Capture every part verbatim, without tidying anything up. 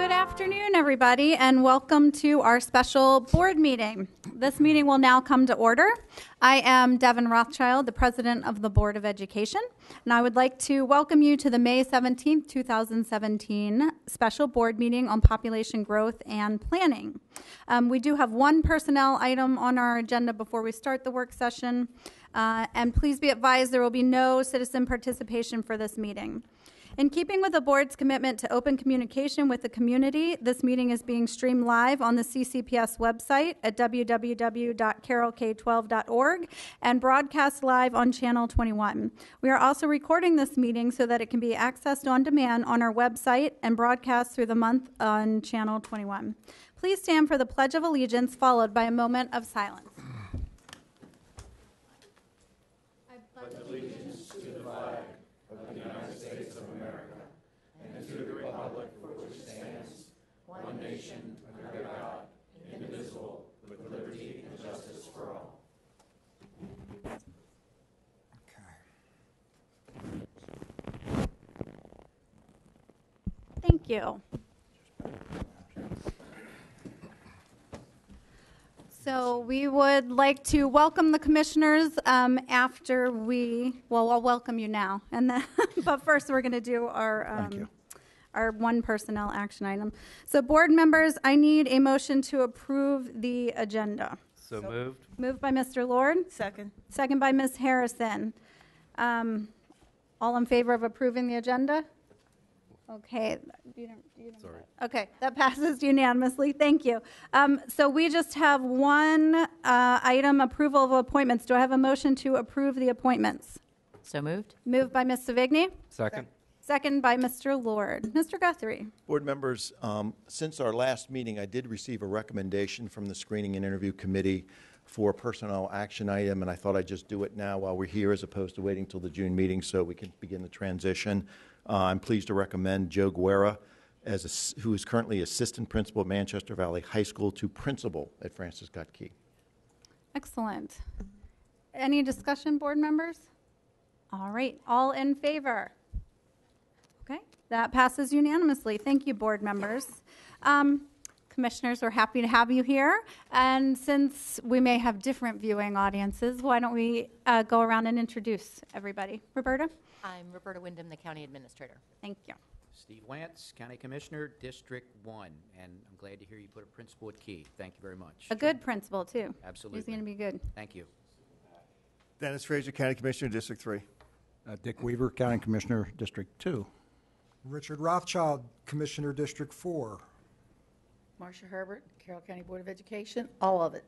Good afternoon, everybody, and welcome to our special board meeting. This meeting will now come to order. I am Devin Rothschild, the president of the Board of Education, and I would like to welcome you to the May seventeenth, two thousand seventeen special board meeting on population growth and planning. Um, we do have one personnel item on our agenda before we start the work session, uh, and please be advised there will be no citizen participation for this meeting. In keeping with the board's commitment to open communication with the community, this meeting is being streamed live on the C C P S website at w w w dot carroll k twelve dot org and broadcast live on Channel twenty-one. We are also recording this meeting so that it can be accessed on demand on our website and broadcast through the month on Channel twenty-one. Please stand for the Pledge of Allegiance, followed by a moment of silence. I pledge allegiance to the flag of the United States of America and to the republic for which it stands, one nation, under God, indivisible, with liberty and justice for all. Thank you. So we would like to welcome the commissioners um, after we, well, I'll welcome you now. And then, but first we're going to do our, um, our one personnel action item. So board members, I need a motion to approve the agenda. So, so moved. Moved by Mister Lord. Second. Second by Miz Harrison. Um, all in favor of approving the agenda? Okay, you don't, you don't Sorry. Okay, that passes unanimously. Thank you. Um, so we just have one uh, item, approval of appointments. Do I have a motion to approve the appointments? So moved. Moved by Miz Savigny. Second. Second by Mister Lord. Mister Guthrie. Board members, um, since our last meeting, I did receive a recommendation from the Screening and Interview Committee for a personnel action item, and I thought I'd just do it now while we're here as opposed to waiting till the June meeting so we can begin the transition. Uh, I'm pleased to recommend Joe Guerra, as a, who is currently assistant principal at Manchester Valley High School, to principal at Francis Scott Key. Excellent. Any discussion, board members? All right, all in favor? Okay, that passes unanimously. Thank you, board members. Um, Commissioners, we're happy to have you here. And since we may have different viewing audiences, why don't we uh, go around and introduce everybody. Roberta? I'm Roberta Wyndham, the County Administrator. Thank you. Steve Wantz, County Commissioner, District one. And I'm glad to hear you put a principal at Key. Thank you very much. A good principal, too. Absolutely. He's going to be good. Thank you. Dennis Frazier, County Commissioner, District three. Uh, Dick Weaver, County Commissioner, District two. Richard Rothschild, Commissioner, District four. Marcia Herbert, Carroll County Board of Education, all of it.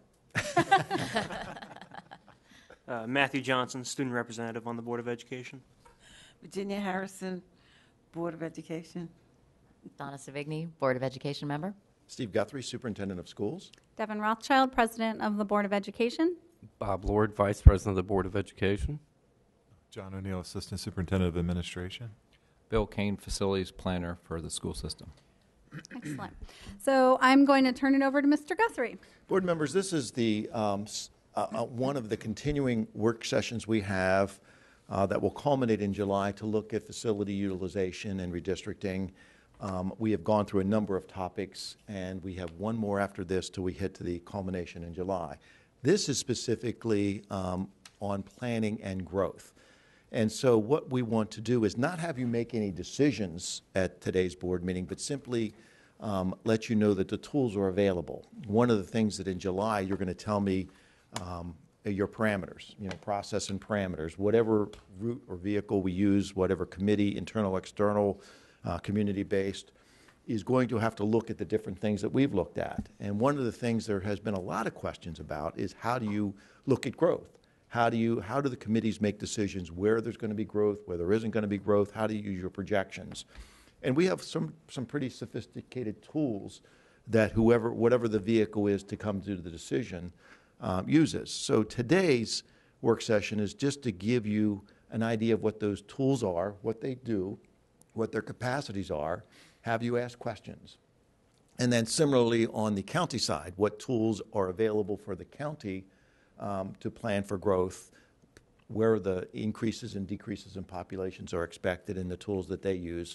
uh, Matthew Johnson, Student Representative on the Board of Education. Virginia Harrison, Board of Education. Donna Savigny, Board of Education member. Steve Guthrie, Superintendent of Schools. Devin Rothschild, President of the Board of Education. Bob Lord, Vice President of the Board of Education. John O'Neill, Assistant Superintendent of Administration. Bill Kane, Facilities Planner for the school system. Excellent. So I'm going to turn it over to Mister Guthrie. Board members, this is the um, uh, uh, one of the continuing work sessions we have uh, that will culminate in July to look at facility utilization and redistricting. Um, we have gone through a number of topics, and we have one more after this till we hit to the culmination in July. This is specifically um, on planning and growth. And so what we want to do is not have you make any decisions at today's board meeting, but simply um, let you know that the tools are available. One of the things that in July you're going to tell me um, your parameters, you know, process and parameters, whatever route or vehicle we use, whatever committee, internal, external, uh, community-based, is going to have to look at the different things that we've looked at. And one of the things there has been a lot of questions about is how do you look at growth? How do you, how do the committees make decisions where there's going to be growth, where there isn't going to be growth? How do you use your projections? And we have some, some pretty sophisticated tools that whoever, whatever the vehicle is to come to the decision um, uses. So today's work session is just to give you an idea of what those tools are, what they do, what their capacities are, have you ask questions. And then similarly on the county side, what tools are available for the county Um, to plan for growth, where the increases and decreases in populations are expected, and the tools that they use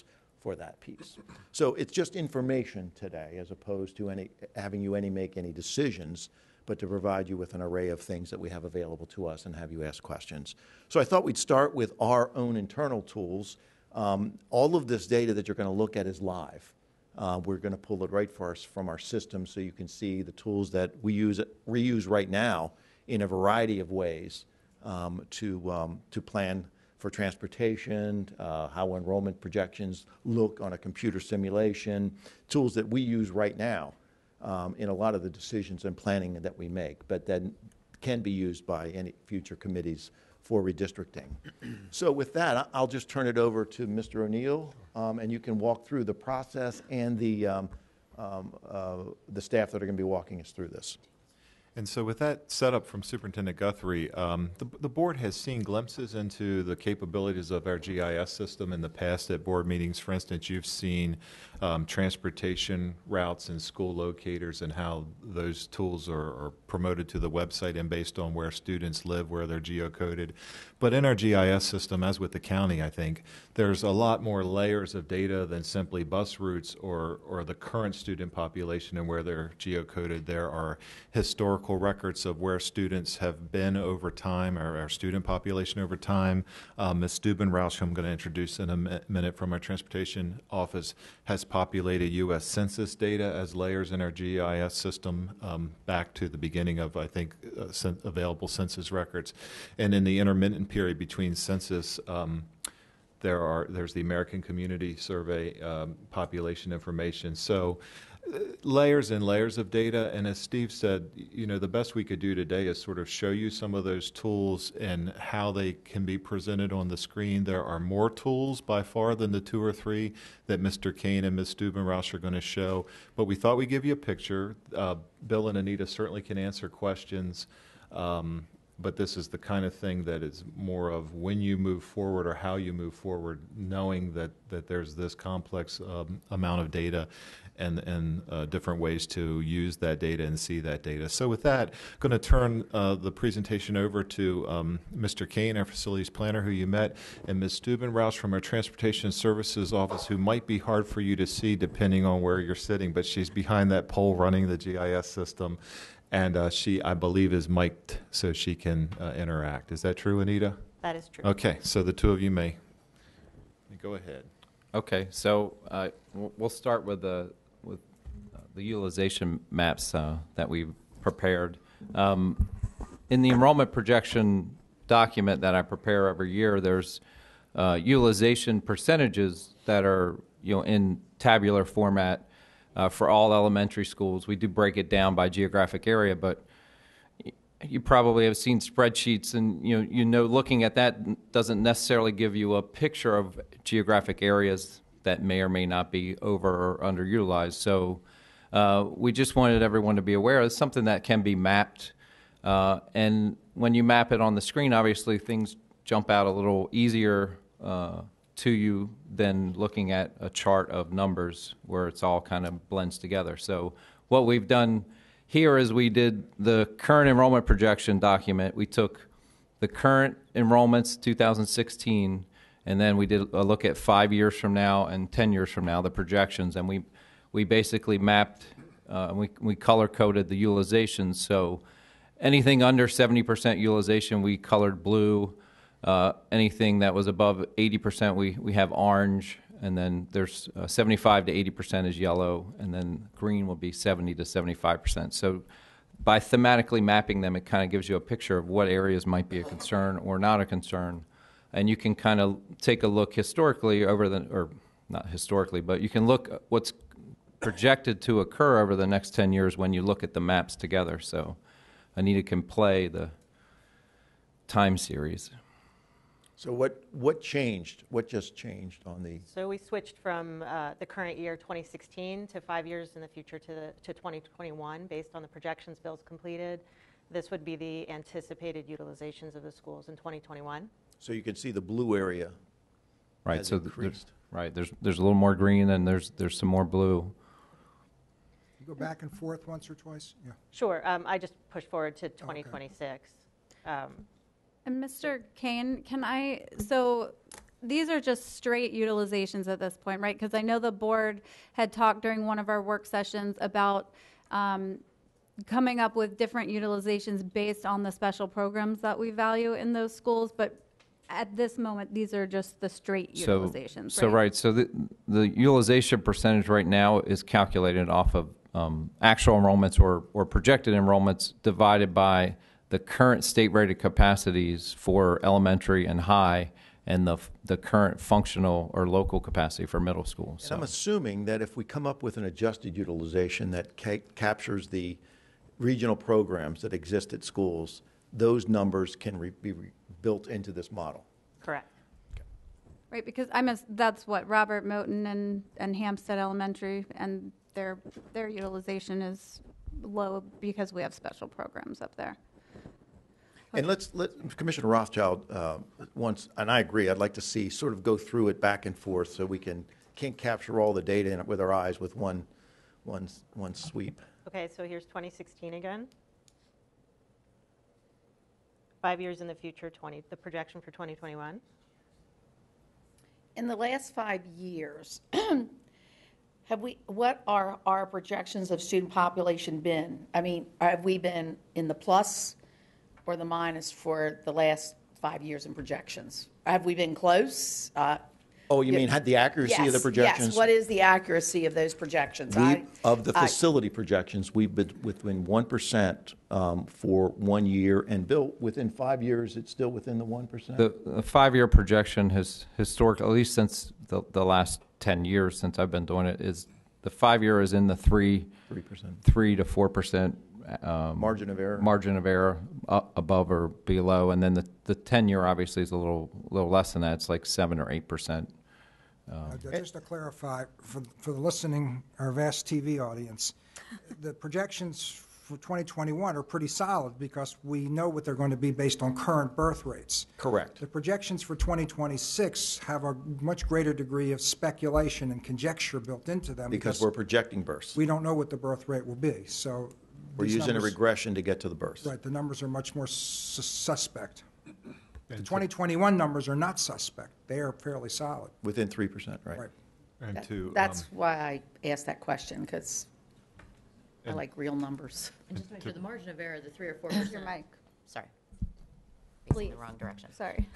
for that piece. So it's just information today, as opposed to any, having you any make any decisions, but to provide you with an array of things that we have available to us and have you ask questions. So I thought we'd start with our own internal tools. Um, all of this data that you're going to look at is live. Uh, we're going to pull it right for us from our system so you can see the tools that we use, reuse right now in a variety of ways um, to, um, to plan for transportation, uh, how enrollment projections look on a computer simulation, tools that we use right now um, in a lot of the decisions and planning that we make, but then can be used by any future committees for redistricting. So with that, I'll just turn it over to Mister O'Neill, um, and you can walk through the process and the, um, um, uh, the staff that are going to be walking us through this. And so with that setup from Superintendent Guthrie, um, the, the board has seen glimpses into the capabilities of our G I S system in the past at board meetings. For instance, you've seen um, transportation routes and school locators and how those tools are, are promoted to the website and based on where students live, where they're geocoded. But in our G I S system, as with the county, I think, there's a lot more layers of data than simply bus routes or, or the current student population and where they're geocoded. There are historical records of where students have been over time, or our student population over time. Um, Miz Stubenrausch, who I'm going to introduce in a mi- minute from our transportation office, has populated U S Census data as layers in our G I S system um, back to the beginning of, I think, uh, cen- available census records. And in the intermittent period between census, um, there are there's the American Community Survey um, population information. So uh, layers and layers of data. And as Steve said, you know, the best we could do today is sort of show you some of those tools and how they can be presented on the screen. There are more tools by far than the two or three that Mister Kane and Miz Stubenrausch are going to show. But we thought we'd give you a picture. Uh, Bill and Anita certainly can answer questions. Um, But this is the kind of thing that is more of when you move forward or how you move forward, knowing that, that there's this complex um, amount of data and, and uh, different ways to use that data and see that data. So with that, I'm going to turn uh, the presentation over to um, Mister Kane, our facilities planner, who you met, and Miz Stubenrausch from our Transportation Services Office, who might be hard for you to see depending on where you're sitting, but she's behind that pole running the G I S system. And uh, she, I believe, is mic'd so she can uh, interact. Is that true, Anita? That is true. Okay, so the two of you may, may go ahead. Okay, so uh, w- we'll start with the with uh, the utilization maps uh, that we've prepared. Um, in the enrollment projection document that I prepare every year, there's uh, utilization percentages that are, you know, in tabular format. Uh, for all elementary schools. We do break it down by geographic area, but y- you probably have seen spreadsheets, and you know, you know, looking at that doesn't necessarily give you a picture of geographic areas that may or may not be over or underutilized. So uh, we just wanted everyone to be aware it's something that can be mapped, uh, and when you map it on the screen, obviously things jump out a little easier uh, to you than looking at a chart of numbers where it's all kind of blends together. So what we've done here is we did the current enrollment projection document. We took the current enrollments, two thousand sixteen, and then we did a look at five years from now and ten years from now, the projections, and we we basically mapped, uh, we, we color-coded the utilizations. So anything under seventy percent utilization, we colored blue. Uh, anything that was above eighty percent, we, we have orange, and then there's uh, seventy-five to eighty percent is yellow, and then green will be seventy to seventy-five percent. So by thematically mapping them, it kind of gives you a picture of what areas might be a concern or not a concern. And you can kind of take a look historically over the, or not historically, but you can look at what's projected to occur over the next ten years when you look at the maps together. So Anita can play the time series. So what, what changed? What just changed on the? So we switched from uh, the current year, twenty sixteen, to five years in the future to, the, to twenty twenty-one, based on the projections Bill's completed. This would be the anticipated utilizations of the schools in twenty twenty-one. So you can see the blue area. Right. has So th- there's, increased. right. There's there's a little more green, and there's there's some more blue. You go back and forth once or twice? Yeah. Sure. Um, I just pushed forward to twenty twenty-six. Um, And Mister Kane, can I, so these are just straight utilizations at this point, right? Because I know the board had talked during one of our work sessions about um, coming up with different utilizations based on the special programs that we value in those schools, but at this moment, these are just the straight So, utilizations, so right? right, so the, the utilization percentage right now is calculated off of um, actual enrollments or, or projected enrollments divided by the current state-rated capacities for elementary and high, and the the current functional or local capacity for middle school. And So, I'm assuming that if we come up with an adjusted utilization that ca- captures the regional programs that exist at schools, those numbers can re- be re- built into this model. Correct. Right, because I'm, a, that's what, Robert Moten and, and Hampstead Elementary, and their, their utilization is low because we have special programs up there. And let's, let, Commissioner Rothschild, uh, once, and I agree, I'd like to see, sort of go through it back and forth so we can, can't capture all the data in it with our eyes with one, one, one sweep. Okay, so here's twenty sixteen again. Five years in the future, twenty, the projection for twenty twenty-one. In the last five years, have we, what are our projections of student population been? I mean, have we been in the plus or the minus for the last five years in projections? Have we been close? Uh, Oh, you Yeah. mean had the accuracy of the yes, projections? Yes, what is the accuracy of those projections? We, I- of the I- facility projections, we've been within one percent um, for one year, and Bill, within five years, it's still within the one percent? the, the five-year projection has historic, at least since the, the last ten years since I've been doing it, is the five-year is in the three, Three percent. three to four percent um, Margin of error? margin of error uh, above or below, and then the the ten-year obviously is a little little less than that. It's like seven or eight percent. Uh, Just to clarify, for, for the listening, our vast T V audience, the projections for twenty twenty-one are pretty solid because we know what they're going to be based on current birth rates. Correct. The projections for twenty twenty-six have a much greater degree of speculation and conjecture built into them. Because we're projecting births. we don't know what the birth rate will be, so. We're these using a numbers- regression to get to the births. Right, the numbers are much more sus- suspect. The twenty twenty-one numbers are not suspect. They are fairly solid. Within three percent, right? Right. And that- to, That's um, why I asked that question, because I And- like real numbers. And just to make sure, the margin of error, the three or four percent. Your mic. Sorry. Facing Please. the wrong direction. Sorry.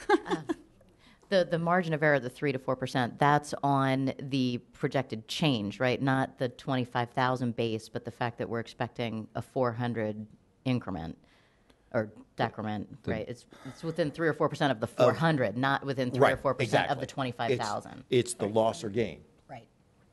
The, the margin of error, the three to four percent, that's on the projected change, right? Not the twenty-five thousand base, but the fact that we're expecting a four hundred increment or decrement, The- right? It's, it's within three or four percent of the four hundred, not within three or Right, four percent of the exactly. twenty-five It's- thousand. It's the loss or gain. Right.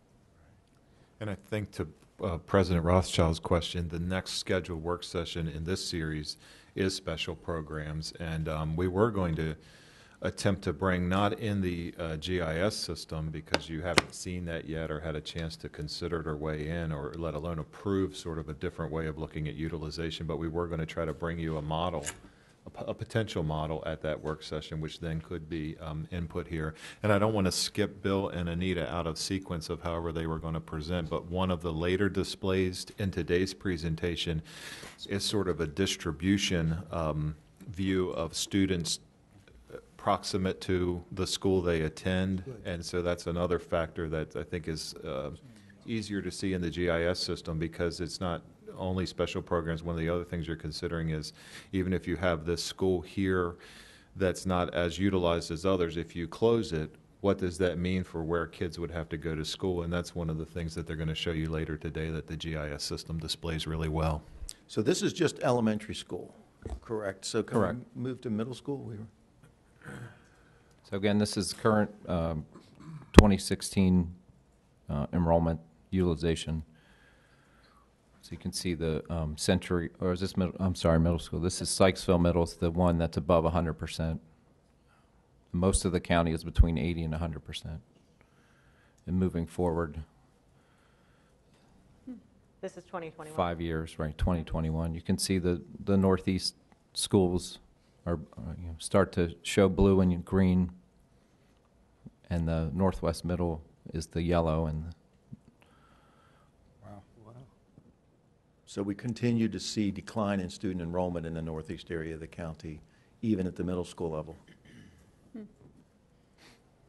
And I think to uh, President Rothschild's question, the next scheduled work session in this series is special programs. And um, we were going to attempt to bring, not in the uh, G I S system, because you haven't seen that yet or had a chance to consider it or weigh in, or let alone approve sort of a different way of looking at utilization, but we were going to try to bring you a model, a, p- a potential model at that work session, which then could be um, input here. And I don't want to skip Bill and Anita out of sequence of however they were going to present, but one of the later displays in today's presentation is sort of a distribution um, view of students proximate to the school they attend, and so that's another factor that I think is uh, easier to see in the G I S system, because it's not only special programs. One of the other things you're considering is, even if you have this school here that's not as utilized as others, if you close it, what does that mean for where kids would have to go to school? And that's one of the things that they're going to show you later today that the G I S system displays really well. So this is just elementary school, correct? So can Correct. we move to middle school? We were- So again, this is current um, twenty sixteen uh, enrollment utilization. So you can see the um, Century, or is this middle, I'm sorry, middle school. This is Sykesville Middle, it's the one that's above one hundred percent. Most of the county is between eighty and one hundred percent. And moving forward, This is twenty twenty-one. five years, right, twenty twenty-one, you can see the, the northeast schools are, uh, you know, start to show blue and green, and the northwest middle is the yellow, and So we continue to see decline in student enrollment in the northeast area of the county, even at the middle school level.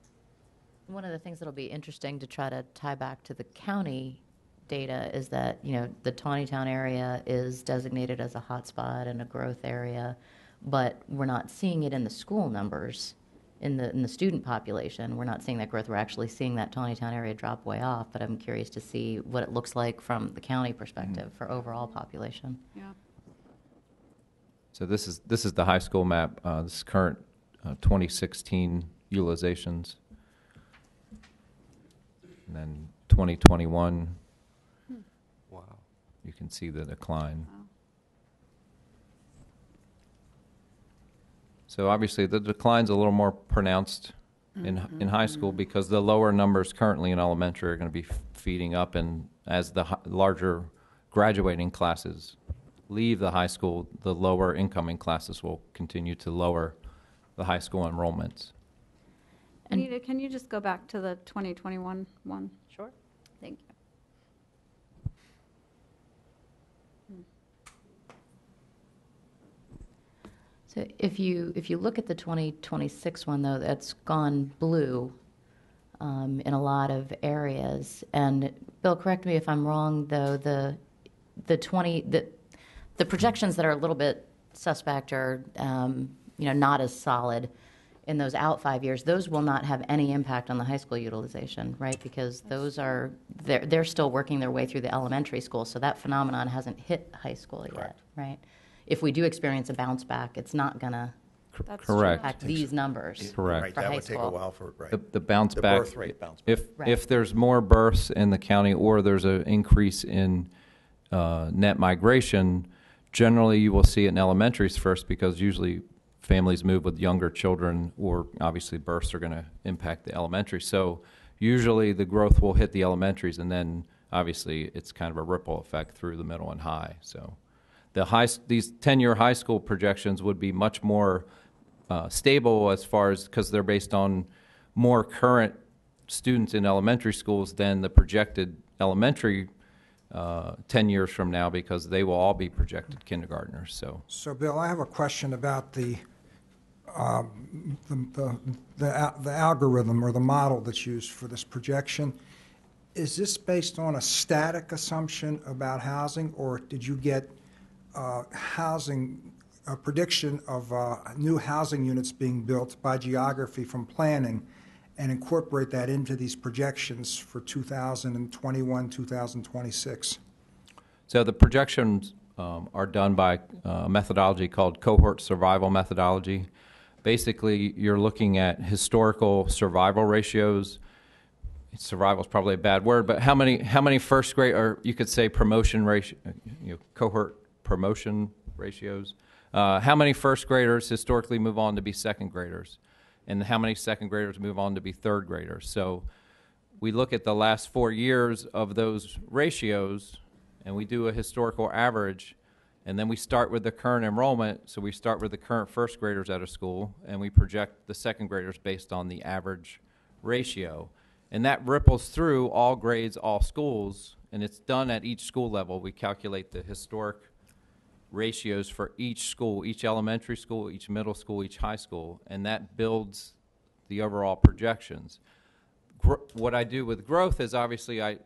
One of the things that'll be interesting to try to tie back to the county data is that, you know, the Tawnytown area is designated as a hotspot and a growth area, but we're not seeing it in the school numbers, in the in the student population. We're not seeing that growth. We're actually seeing that Tawnytown area drop way off, but I'm curious to see what it looks like from the county perspective mm-hmm. for overall population. Yeah. So this is this is the high school map. Uh, this is current uh, twenty sixteen utilizations. And then twenty twenty-one, hmm. Wow. you can see the decline. Wow. So obviously the decline's a little more pronounced in Mm-hmm. in high school because the lower numbers currently in elementary are going to be f- feeding up, and as the hi- larger graduating classes leave the high school, the lower incoming classes will continue to lower the high school enrollments. Anita, can you just go back to the twenty twenty-one one? Sure. Thank you. So if you if you look at the twenty twenty-six one, though, that's gone blue um, in a lot of areas. And Bill, correct me if I'm wrong, though. The the twenty the the projections that are a little bit suspect or um, you know not as solid in those out five years. Those will not have any impact on the high school utilization, right? Because those are they're they're still working their way through the elementary school, so that phenomenon hasn't hit high school yet, right? If we do experience a bounce back, it's not going to That's Correct. impact these numbers. Correct. Right, for that high would take a school. while for, right. The, the bounce The back. birth rate bounce back. If Right. if there's more births in the county or there's an increase in uh, net migration, generally you will see it in elementaries first because usually families move with younger children, or obviously births are going to impact the elementary. So usually the growth will hit the elementaries, and then obviously it's kind of a ripple effect through the middle and high. So the high these ten-year high school projections would be much more uh, stable as far as because they're based on more current students in elementary schools than the projected elementary uh, ten years from now, because they will all be projected kindergartners. So, So, Bill, I have a question about the, um, the, the, the, al- the algorithm or the model that's used for this projection. Is this based on a static assumption about housing, or did you get uh, housing, a prediction of uh, new housing units being built by geography from planning, and incorporate that into these projections for two thousand twenty-one, two thousand twenty-six? so the projections um, are done by a methodology called cohort survival methodology. Basically, you're looking at historical survival ratios. Survival is probably a bad word, but how many how many first grade, or you could say promotion ratio, you know, cohort promotion ratios. Uh, how many first graders historically move on to be second graders, and how many second graders move on to be third graders? So we look at the last four years of those ratios, and we do a historical average, and then we start with the current enrollment. So we start with the current first graders at a school, and we project the second graders based on the average ratio. And that ripples through all grades, all schools, and it's done at each school level. We calculate the historic ratios for each school, each elementary school, each middle school, each high school, and that builds the overall projections. Gr- what I do with growth is obviously I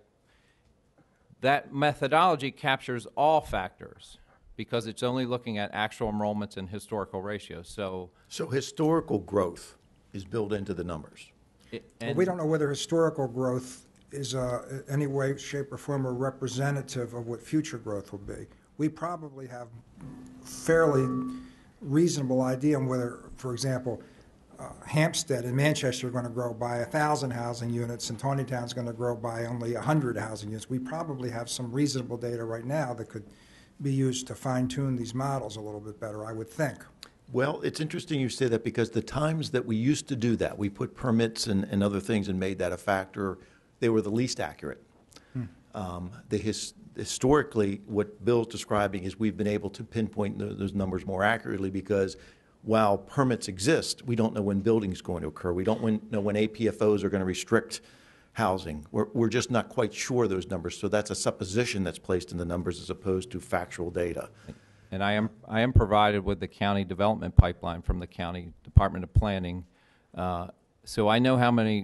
that methodology captures all factors because it's only looking at actual enrollments and historical ratios. So, So historical growth is built into the numbers. it, Well, and we don't know whether historical growth is uh, in any way, shape, or form a representative of what future growth will be. We probably have fairly reasonable idea on whether, for example, uh, Hampstead and Manchester are going to grow by one thousand housing units and Tawnytown is going to grow by only one hundred housing units. We probably have some reasonable data right now that could be used to fine-tune these models a little bit better, I would think. Well, it's interesting you say that because the times that we used to do that, we put permits and, and other things and made that a factor, they were the least accurate. Hmm. Um, the his, historically, what Bill's describing is we've been able to pinpoint th- those numbers more accurately because while permits exist, we don't know when building is going to occur. We don't win, know when A P F Os are going to restrict housing. We're, we're just not quite sure those numbers. So that's a supposition that's placed in the numbers as opposed to factual data. And I am I am provided with the county development pipeline from the county Department of Planning, uh, so I know how many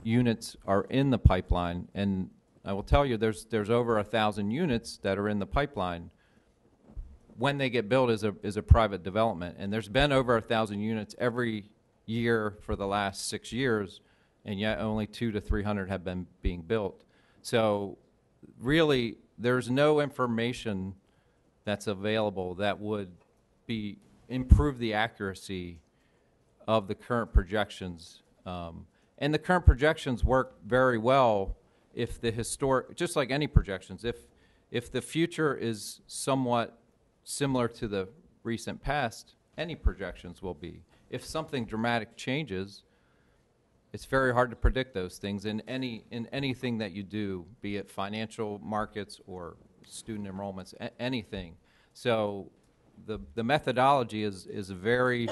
units are in the pipeline. And I will tell you, there's there's over a thousand units that are in the pipeline. When they get built is a is a private development, and there's been over a thousand units every year for the last six years, and yet only two to three hundred have been being built. So, really, there's no information that's available that would be improve the accuracy of the current projections. Um, and the current projections work very well if the historic, just like any projections, if if the future is somewhat similar to the recent past, any projections will be. If something dramatic changes, it's very hard to predict those things in any in anything that you do, be it financial markets or student enrollments, a- anything. So the the methodology is is very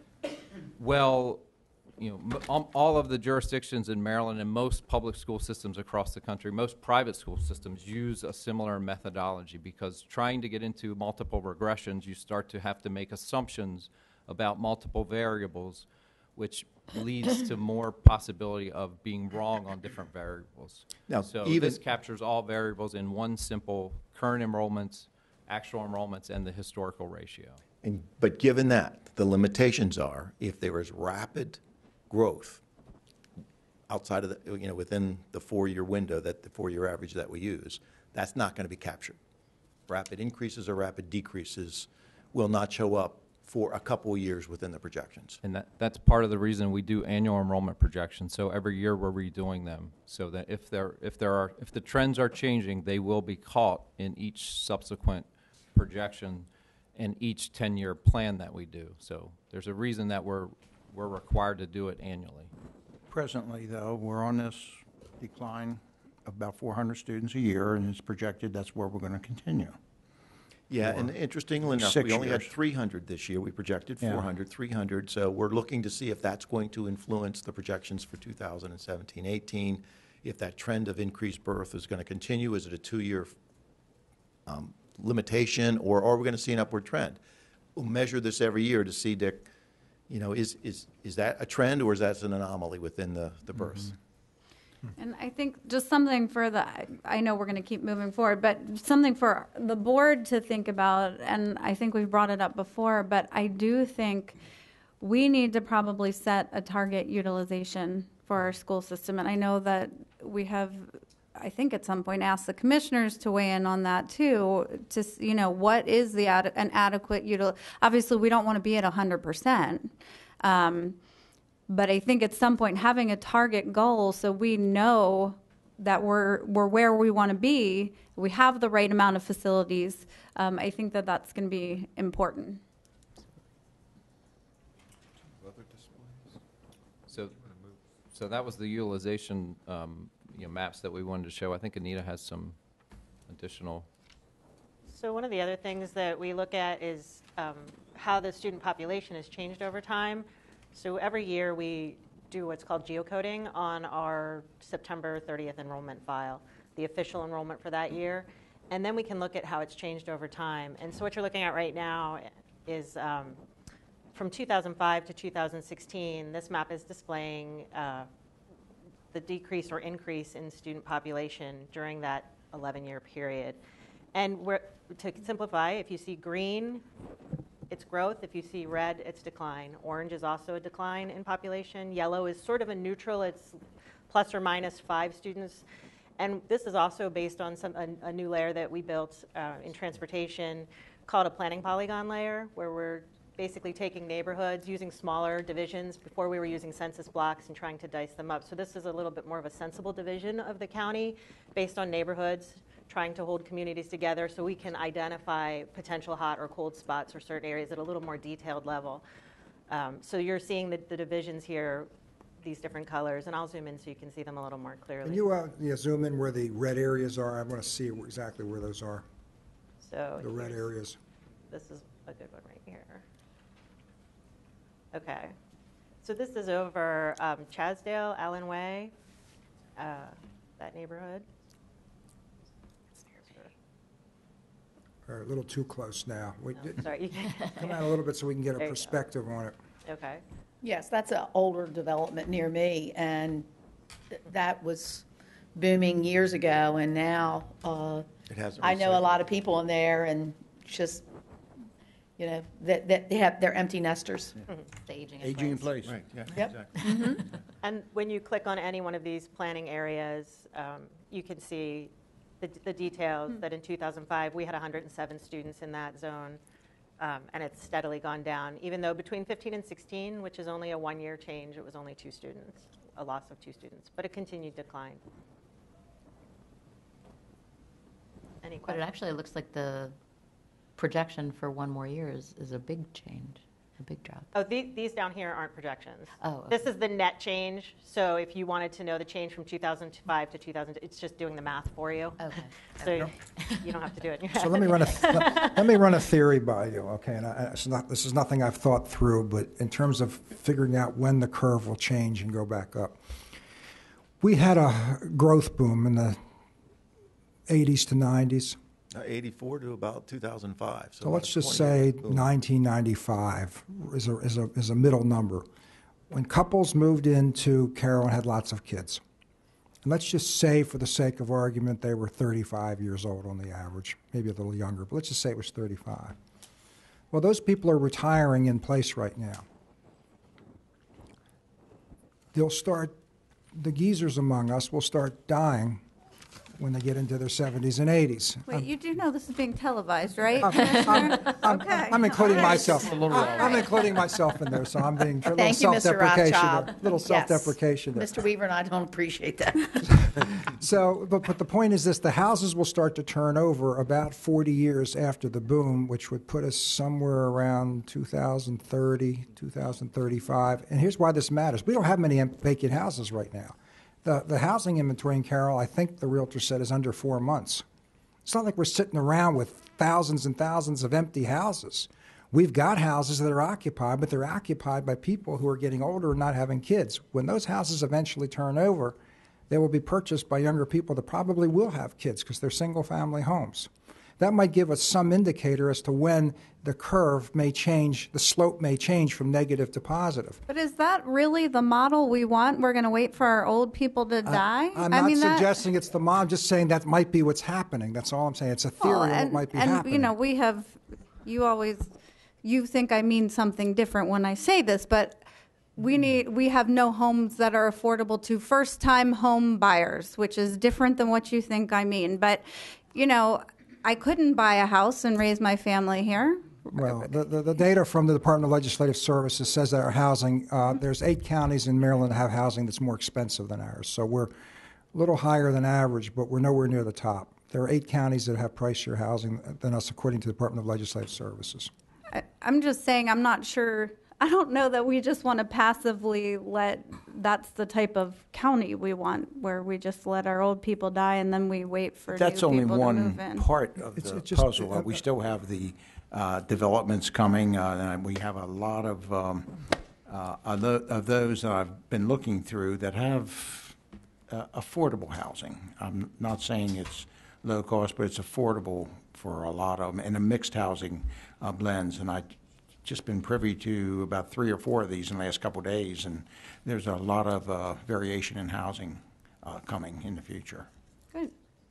well, you know, m- um, all of the jurisdictions in Maryland and most public school systems across the country, most private school systems use a similar methodology, because trying to get into multiple regressions, you start to have to make assumptions about multiple variables, which leads to more possibility of being wrong on different variables. Now, so even- this captures all variables in one simple current enrollments, actual enrollments, and the historical ratio. And, but given that, the limitations are, if there is rapid growth outside of the, you know, within the four-year window, that the four-year average that we use, that's not going to be captured. Rapid increases or rapid decreases will not show up for a couple of years within the projections. And that, that's part of the reason we do annual enrollment projections. So every year we're redoing them, so that if there if there are if the trends are changing, they will be caught in each subsequent projection and each ten-year plan that we do. So there's a reason that we're we're required to do it annually. Presently, though, we're on this decline of about four hundred students a year, and it's projected that's where we're going to continue. Yeah, and interestingly enough, Six we only had years. three hundred this year. We projected Yeah. four hundred, three hundred. So we're looking to see if that's going to influence the projections for two thousand seventeen eighteen. If that trend of increased birth is going to continue, is it a two-year um, limitation, or are we going to see an upward trend? We'll measure this every year to see, Dick, you know, is is is that a trend, or is that an anomaly within the, the births? And I think just something for the, I know we're going to keep moving forward, but something for the board to think about, and I think we've brought it up before, but I do think we need to probably set a target utilization for our school system. And I know that we have, I think at some point, asked the commissioners to weigh in on that too, to, s- you know, what is the ad- an adequate util, obviously we don't want to be at one hundred percent. Um, But I think at some point, having a target goal so we know that we're we're where we want to be, we have the right amount of facilities, um, I think that that's going to be important. So, so that was the utilization, um, you know, maps that we wanted to show. I think Anita has some additional. So one of the other things that we look at is um, how the student population has changed over time. So every year we do what's called geocoding on our September thirtieth enrollment file, the official enrollment for that year. And then we can look at how it's changed over time. And so what you're looking at right now is um, from two thousand five to two thousand sixteen, this map is displaying uh, the decrease or increase in student population during that eleven-year period. And we're, to simplify, if you see green, it's growth. If you see red, it's decline. Orange is also a decline in population. Yellow is sort of a neutral. It's plus or minus five students. And this is also based on some a, a new layer that we built uh, in transportation called a planning polygon layer, where we're basically taking neighborhoods, using smaller divisions. Before we were using census blocks and trying to dice them up. So this is a little bit more of a sensible division of the county based on neighborhoods, trying to hold communities together so we can identify potential hot or cold spots or certain areas at a little more detailed level. Um, so you're seeing the, the divisions here, these different colors, and I'll zoom in so you can see them a little more clearly. Can you uh, yeah, zoom in where the red areas are? I want to see exactly where those are, So the red here's- areas. This is a good one right here. Okay. So this is over um, Chasdale, Allen Way, uh, that neighborhood. Are a little too close now. We- No, sorry, you can- Come out a little bit so we can get a There you go. perspective on it. Okay. Yes, that's an older development near me, and th- that was booming years ago, and now uh, It hasn't I know a recycled. lot of people in there, and just, you know, that, that they have, they're empty nesters. It's aging in Aging in place. place. Right, yeah, Yep. exactly. And when you click on any one of these planning areas, um, you can see the, the details that in two thousand five, we had one hundred seven students in that zone, um, and it's steadily gone down, even though between fifteen and sixteen, which is only a one-year change, it was only two students, a loss of two students, but a continued decline. Any But it questions? actually looks like the projection for one more year is, is a big change, a big drop. Oh, the- these down here aren't projections. Oh, This is the net change, so if you wanted to know the change from two thousand five to two thousand, it's just doing the math for you. Okay. So you- you don't have to do it in your head. So let me run a, th- let, let me run a theory by you, okay? And I, I- it's not, this is nothing I've thought through, but in terms of figuring out when the curve will change and go back up. We had a growth boom in the eighties to nineties. Uh, eighty-four to about two thousand five. So let's about just twenty say years. Boom. nineteen ninety-five is a, is a, is a middle number. When couples moved into Carroll and had lots of kids, and let's just say for the sake of argument they were thirty-five years old on the average, maybe a little younger, but let's just say it was thirty-five. Well, those people are retiring in place right now. They'll start, the geezers among us will start dying when they get into their seventies and eighties. Wait, you do know this is being televised, right? I'm, I'm, Okay. I'm including All right. myself. I'm including myself in there, so I'm being a little Thank you, Mister self-deprecation. Rothschild. there. Little Yes. self-deprecation there. Mister Weaver and I don't appreciate that. So, but, but the point is this, the houses will start to turn over about forty years after the boom, which would put us somewhere around two thousand thirty, two thousand thirty-five. And here's why this matters. We don't have many em- vacant houses right now. The, the housing inventory in Carroll, I think the realtor said, is under four months. It's not like we're sitting around with thousands and thousands of empty houses. We've got houses that are occupied, but they're occupied by people who are getting older and not having kids. When those houses eventually turn over, they will be purchased by younger people that probably will have kids because they're single-family homes. That might give us some indicator as to when the curve may change, the slope may change from negative to positive. But is that really the model we want? We're going to wait for our old people to die? I'm I not mean, that- suggesting it's the mom, I'm just saying that might be what's happening. That's all I'm saying. It's a theory Well, of what and, might be and happening. you know, we have, you always, you think I mean something different when I say this, but we need, we have no homes that are affordable to first-time home buyers, which is different than what you think I mean. But, you know, I couldn't buy a house and raise my family here. Well, the, the, the data from the Department of Legislative Services says that our housing, uh, there's eight counties in Maryland that have housing that's more expensive than ours. So we're a little higher than average, but we're nowhere near the top. There are eight counties that have pricier housing than us, according to the Department of Legislative Services. I, I'm just saying, I'm not sure, I don't know that we just want to passively let, that's the type of county we want, where we just let our old people die and then we wait for new That's only people to one move in. part of It's- the it just- puzzle. Uh, We still have the uh, developments coming, uh, and we have a lot of, um, uh, of tho- of those that I've been looking through that have uh, affordable housing. I'm not saying it's low cost, but it's affordable for a lot of them, and a mixed housing uh, blends. And I've just been privy to about three or four of these in the last couple of days, and there's a lot of uh, variation in housing uh, coming in the future. Good.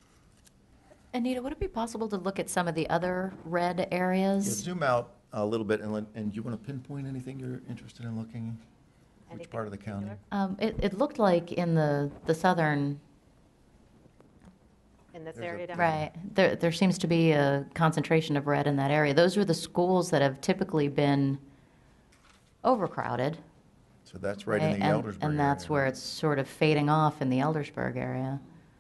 Anita, would it be possible to look at some of the other red Yeah, areas? zoom out a little bit, and, let- and do you want to pinpoint anything you're interested in looking? Which Anything part of the county? Um, it, it looked like in the, the southern, In this There's a- area down right, there, there seems to be a concentration of red in that area. Those are the schools that have typically been overcrowded. So that's right in right? the And- Eldersburg And that's area. where it's sort of fading off in the Eldersburg area.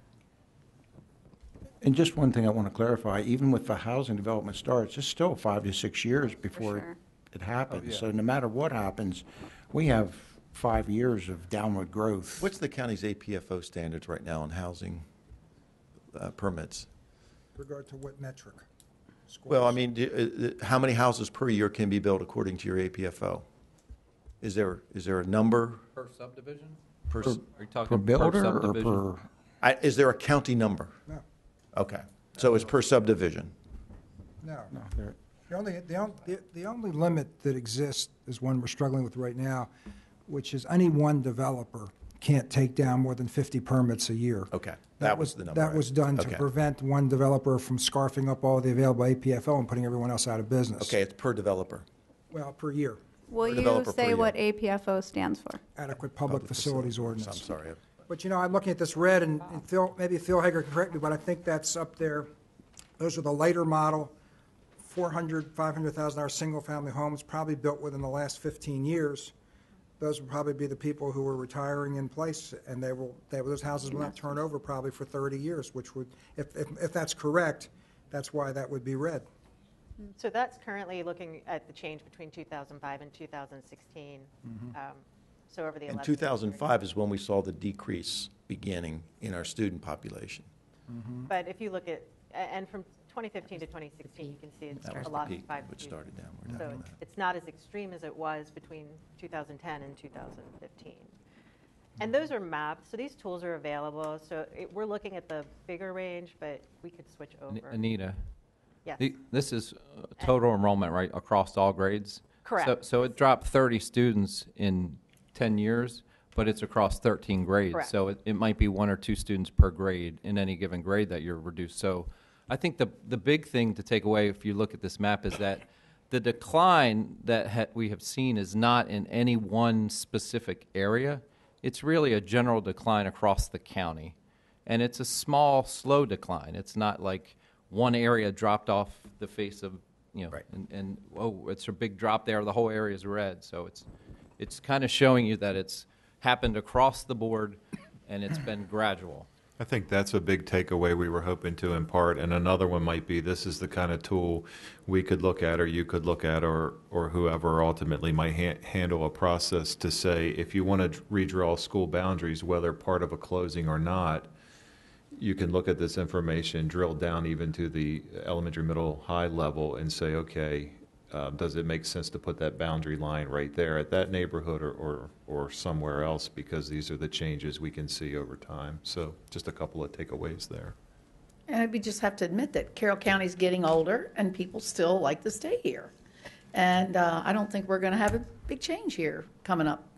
And just one thing I want to clarify, even with the housing development starts, it's still five to six years before it- sure. it happens. So no matter what happens, we have five years of downward growth. What's the county's A P F O standards right now on housing uh, permits? With regard to what metric? Well, I mean, do- uh, uh, how many houses per year can be built according to your A P F O? Is there, is there a number? Per subdivision? Per, Per- s- Are you talking Per builder or subdivision? per, I- is there a county number? No, Okay, so it's per subdivision. no. no, there- The only, the, on- the, the only limit that exists is one we're struggling with right now, which is any one developer can't take down more than fifty permits a year. Okay, that was the number. That was done to Okay. prevent one developer from scarfing up all the available A P F O and putting everyone else out of business. Okay, it's per developer. Well, per year. Will Per you developer per say year. what A P F O stands for? Adequate Public Facilities Ordinance. I'm sorry. But, you know, I'm looking at this red, and and Phil, maybe Phil Hager can correct me, but I think that's up there. Those are the lighter model, four hundred, five hundred thousand dollar single-family homes, probably built within the last fifteen years. Those will probably be the people who are retiring in place, and they will, they, those houses will not turn over probably for thirty years, which would, if, if, if that's correct, that's why that would be red. So that's currently looking at the change between two thousand five and two thousand sixteen. Mhm. Um, So over the And eleven. two thousand five is when we saw the decrease beginning in our student population. But if you look at, a- and from twenty fifteen to twenty sixteen, you can see it's That was a the loss of peak, five which students. started downward So after it's- that. it's not as extreme as it was between two thousand ten and two thousand fifteen. And those are mapped, so these tools are available. So it- we're looking at the bigger range, but we could switch An- over. Anita? Yes. the- This is uh, total enrollment, right, across all grades? Correct. So- So it dropped thirty students in ten years, but it's across thirteen grades. Correct. So it, it might be one or two students per grade in any given grade that you're reduced. So I think the, the big thing to take away if you look at this map is that the decline that ha- we have seen is not in any one specific area. It's really a general decline across the county. And it's a small, slow decline. It's not like one area dropped off the face of, you know, and, and, oh, it's a big drop there, the whole area is red. So it's, it's kind of showing you that it's happened across the board and it's been gradual. I think that's a big takeaway we were hoping to impart. And another one might be, this is the kind of tool we could look at, or you could look at, or, or whoever ultimately might ha- handle a process to say, if you want to redraw school boundaries, whether part of a closing or not, you can look at this information, drill down even to the elementary, middle, high level and say, okay, uh, does it make sense to put that boundary line right there at that neighborhood or, or, or somewhere else, because these are the changes we can see over time. So just a couple of takeaways there. And we just have to admit that Carroll County's getting older and people still like to stay here. And uh, I don't think we're going to have a big change here coming up.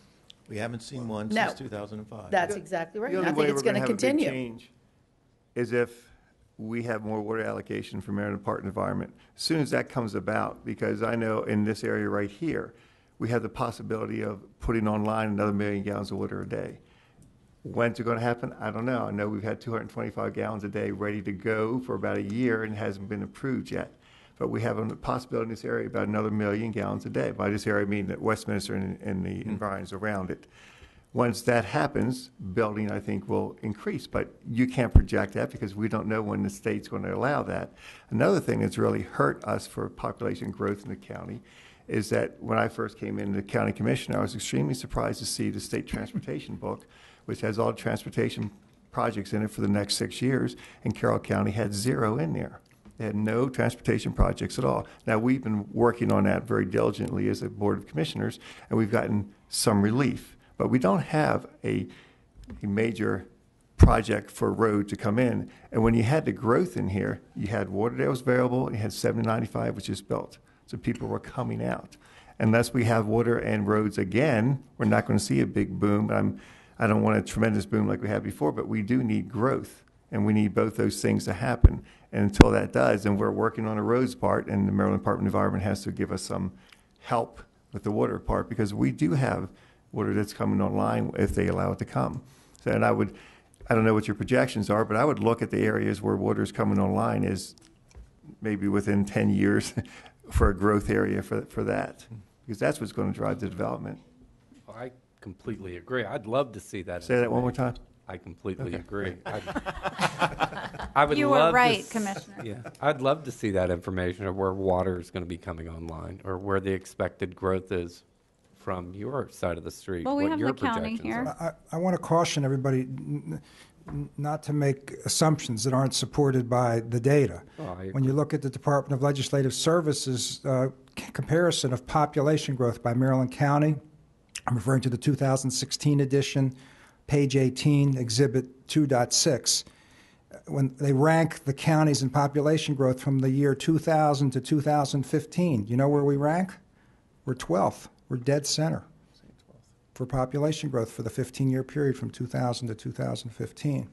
We haven't seen one No. since two thousand five. That's exactly right. The And only I think way it's we're going to have a big continue. change is if we have more water allocation from Maryland Park and Environment. As soon as that comes about, because I know in this area right here, we have the possibility of putting online another million gallons of water a day. When's it going to happen? I don't know. I know we've had two hundred twenty-five gallons a day ready to go for about a year and it hasn't been approved yet. But we have a possibility in this area about another million gallons a day. By this area, I mean that Westminster and, and the environs around it. Once that happens, building, I think, will increase. But you can't project that because we don't know when the state's going to allow that. Another thing that's really hurt us for population growth in the county is that when I first came in the county commissioner, I was extremely surprised to see the state transportation book, which has all the transportation projects in it for the next six years, and Carroll County had zero in there. They had no transportation projects at all. Now, we've been working on that very diligently as a Board of Commissioners, and we've gotten some relief. But we don't have a, a major project for a road to come in. And when you had the growth in here, you had water that was available, and you had seventy ninety-five, which is built. So people were coming out. Unless we have water and roads again, we're not going to see a big boom. I'm, I don't want a tremendous boom like we had before, but we do need growth. And we need both those things to happen. And until that does, and we're working on a roads part, and the Maryland Department of Environment has to give us some help with the water part, because we do have water that's coming online if they allow it to come. So, and I would, I don't know what your projections are, but I would look at the areas where water is coming online as maybe within ten years for a growth area for, for that, because that's what's going to drive the development. I completely agree. I'd love to see that. Say that one more time. I completely Okay. agree. I'd- I would You were love to right, s- Commissioner. Yeah, I'd love to see that information of where water is going to be coming online or where the expected growth is from your side of the street. Well, we what have your the county projections here. are. I, I want to caution everybody n- n- not to make assumptions that aren't supported by the data. Oh, I When you look at the Department of Legislative Services uh, c- comparison of population growth by Maryland County, I'm referring to the two thousand sixteen edition, page eighteen, Exhibit two point six. When they rank the counties in population growth from the year two thousand to two thousand fifteen, you know where we rank? We're twelfth. We're dead center. for population growth for the fifteen-year period from two thousand to two thousand fifteen.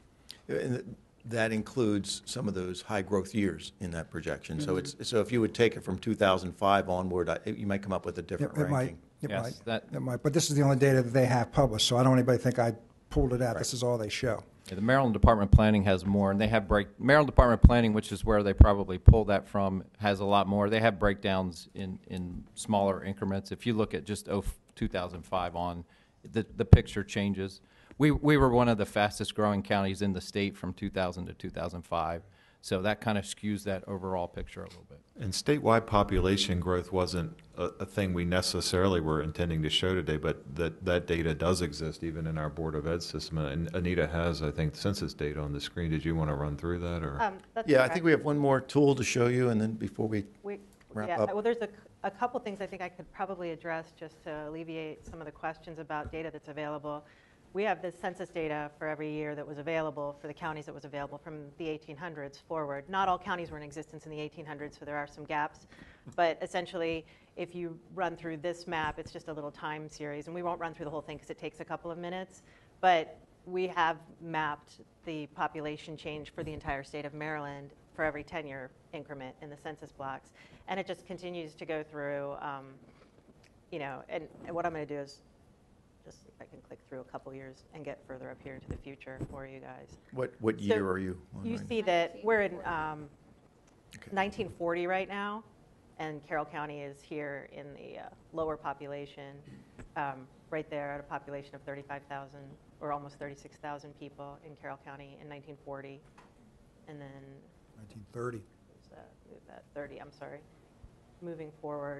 And that includes some of those high-growth years in that projection. So it's, so if you would take it from two thousand five onward, I- you might come up with a different It- it might. ranking. It Yes, might. that- It might. But this is the only data that they have published, so I don't want anybody to think I pulled it out. This is all they show. Yeah, the Maryland Department of Planning has more, and they have break, Maryland Department of Planning, which is where they probably pulled that from, has a lot more. They have breakdowns in, in smaller increments. If you look at just oh, two thousand five on, the, the picture changes. We, we were one of the fastest growing counties in the state from two thousand to two thousand five. So that kind of skews that overall picture a little bit. And statewide population growth wasn't a, a thing we necessarily were intending to show today, but that, that data does exist even in our Board of Ed system. And Anita has, I think, census data on the screen. Did you want to run through that, or? Um, that's Yeah, I okay. think we have one more tool to show you, and then before we We, wrap yeah, up. well, there's a, a couple things I think I could probably address just to alleviate some of the questions about data that's available. We have the census data for every year that was available for the counties that was available from the eighteen hundreds forward. Not all counties were in existence in the eighteen hundreds, so there are some gaps. But essentially, if you run through this map, it's just a little time series. And we won't run through the whole thing because it takes a couple of minutes. But we have mapped the population change for the entire state of Maryland for every ten-year increment in the census blocks. And it just continues to go through, um, you know, and, and what I'm going to do is just see if I can click through a couple years and get further up here into the future for you guys. What, what So year are you on You right see that we're in um, nineteen forty right now, and Carroll County is here in the uh, lower population, um, right there at a population of thirty-five thousand or almost thirty-six thousand people in Carroll County in nineteen forty. And then, nineteen thirty. where's that? Move that, thirty, I'm sorry. Moving forward,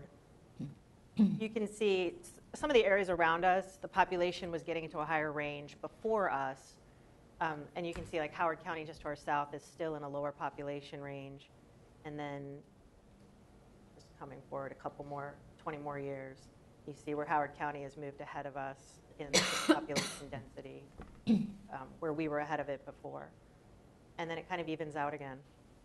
you can see s- some of the areas around us, the population was getting into a higher range before us. Um, and you can see like Howard County just to our south is still in a lower population range. And then just coming forward a couple more, twenty more years, you see where Howard County has moved ahead of us in population density, um, where we were ahead of it before. And then it kind of evens out again.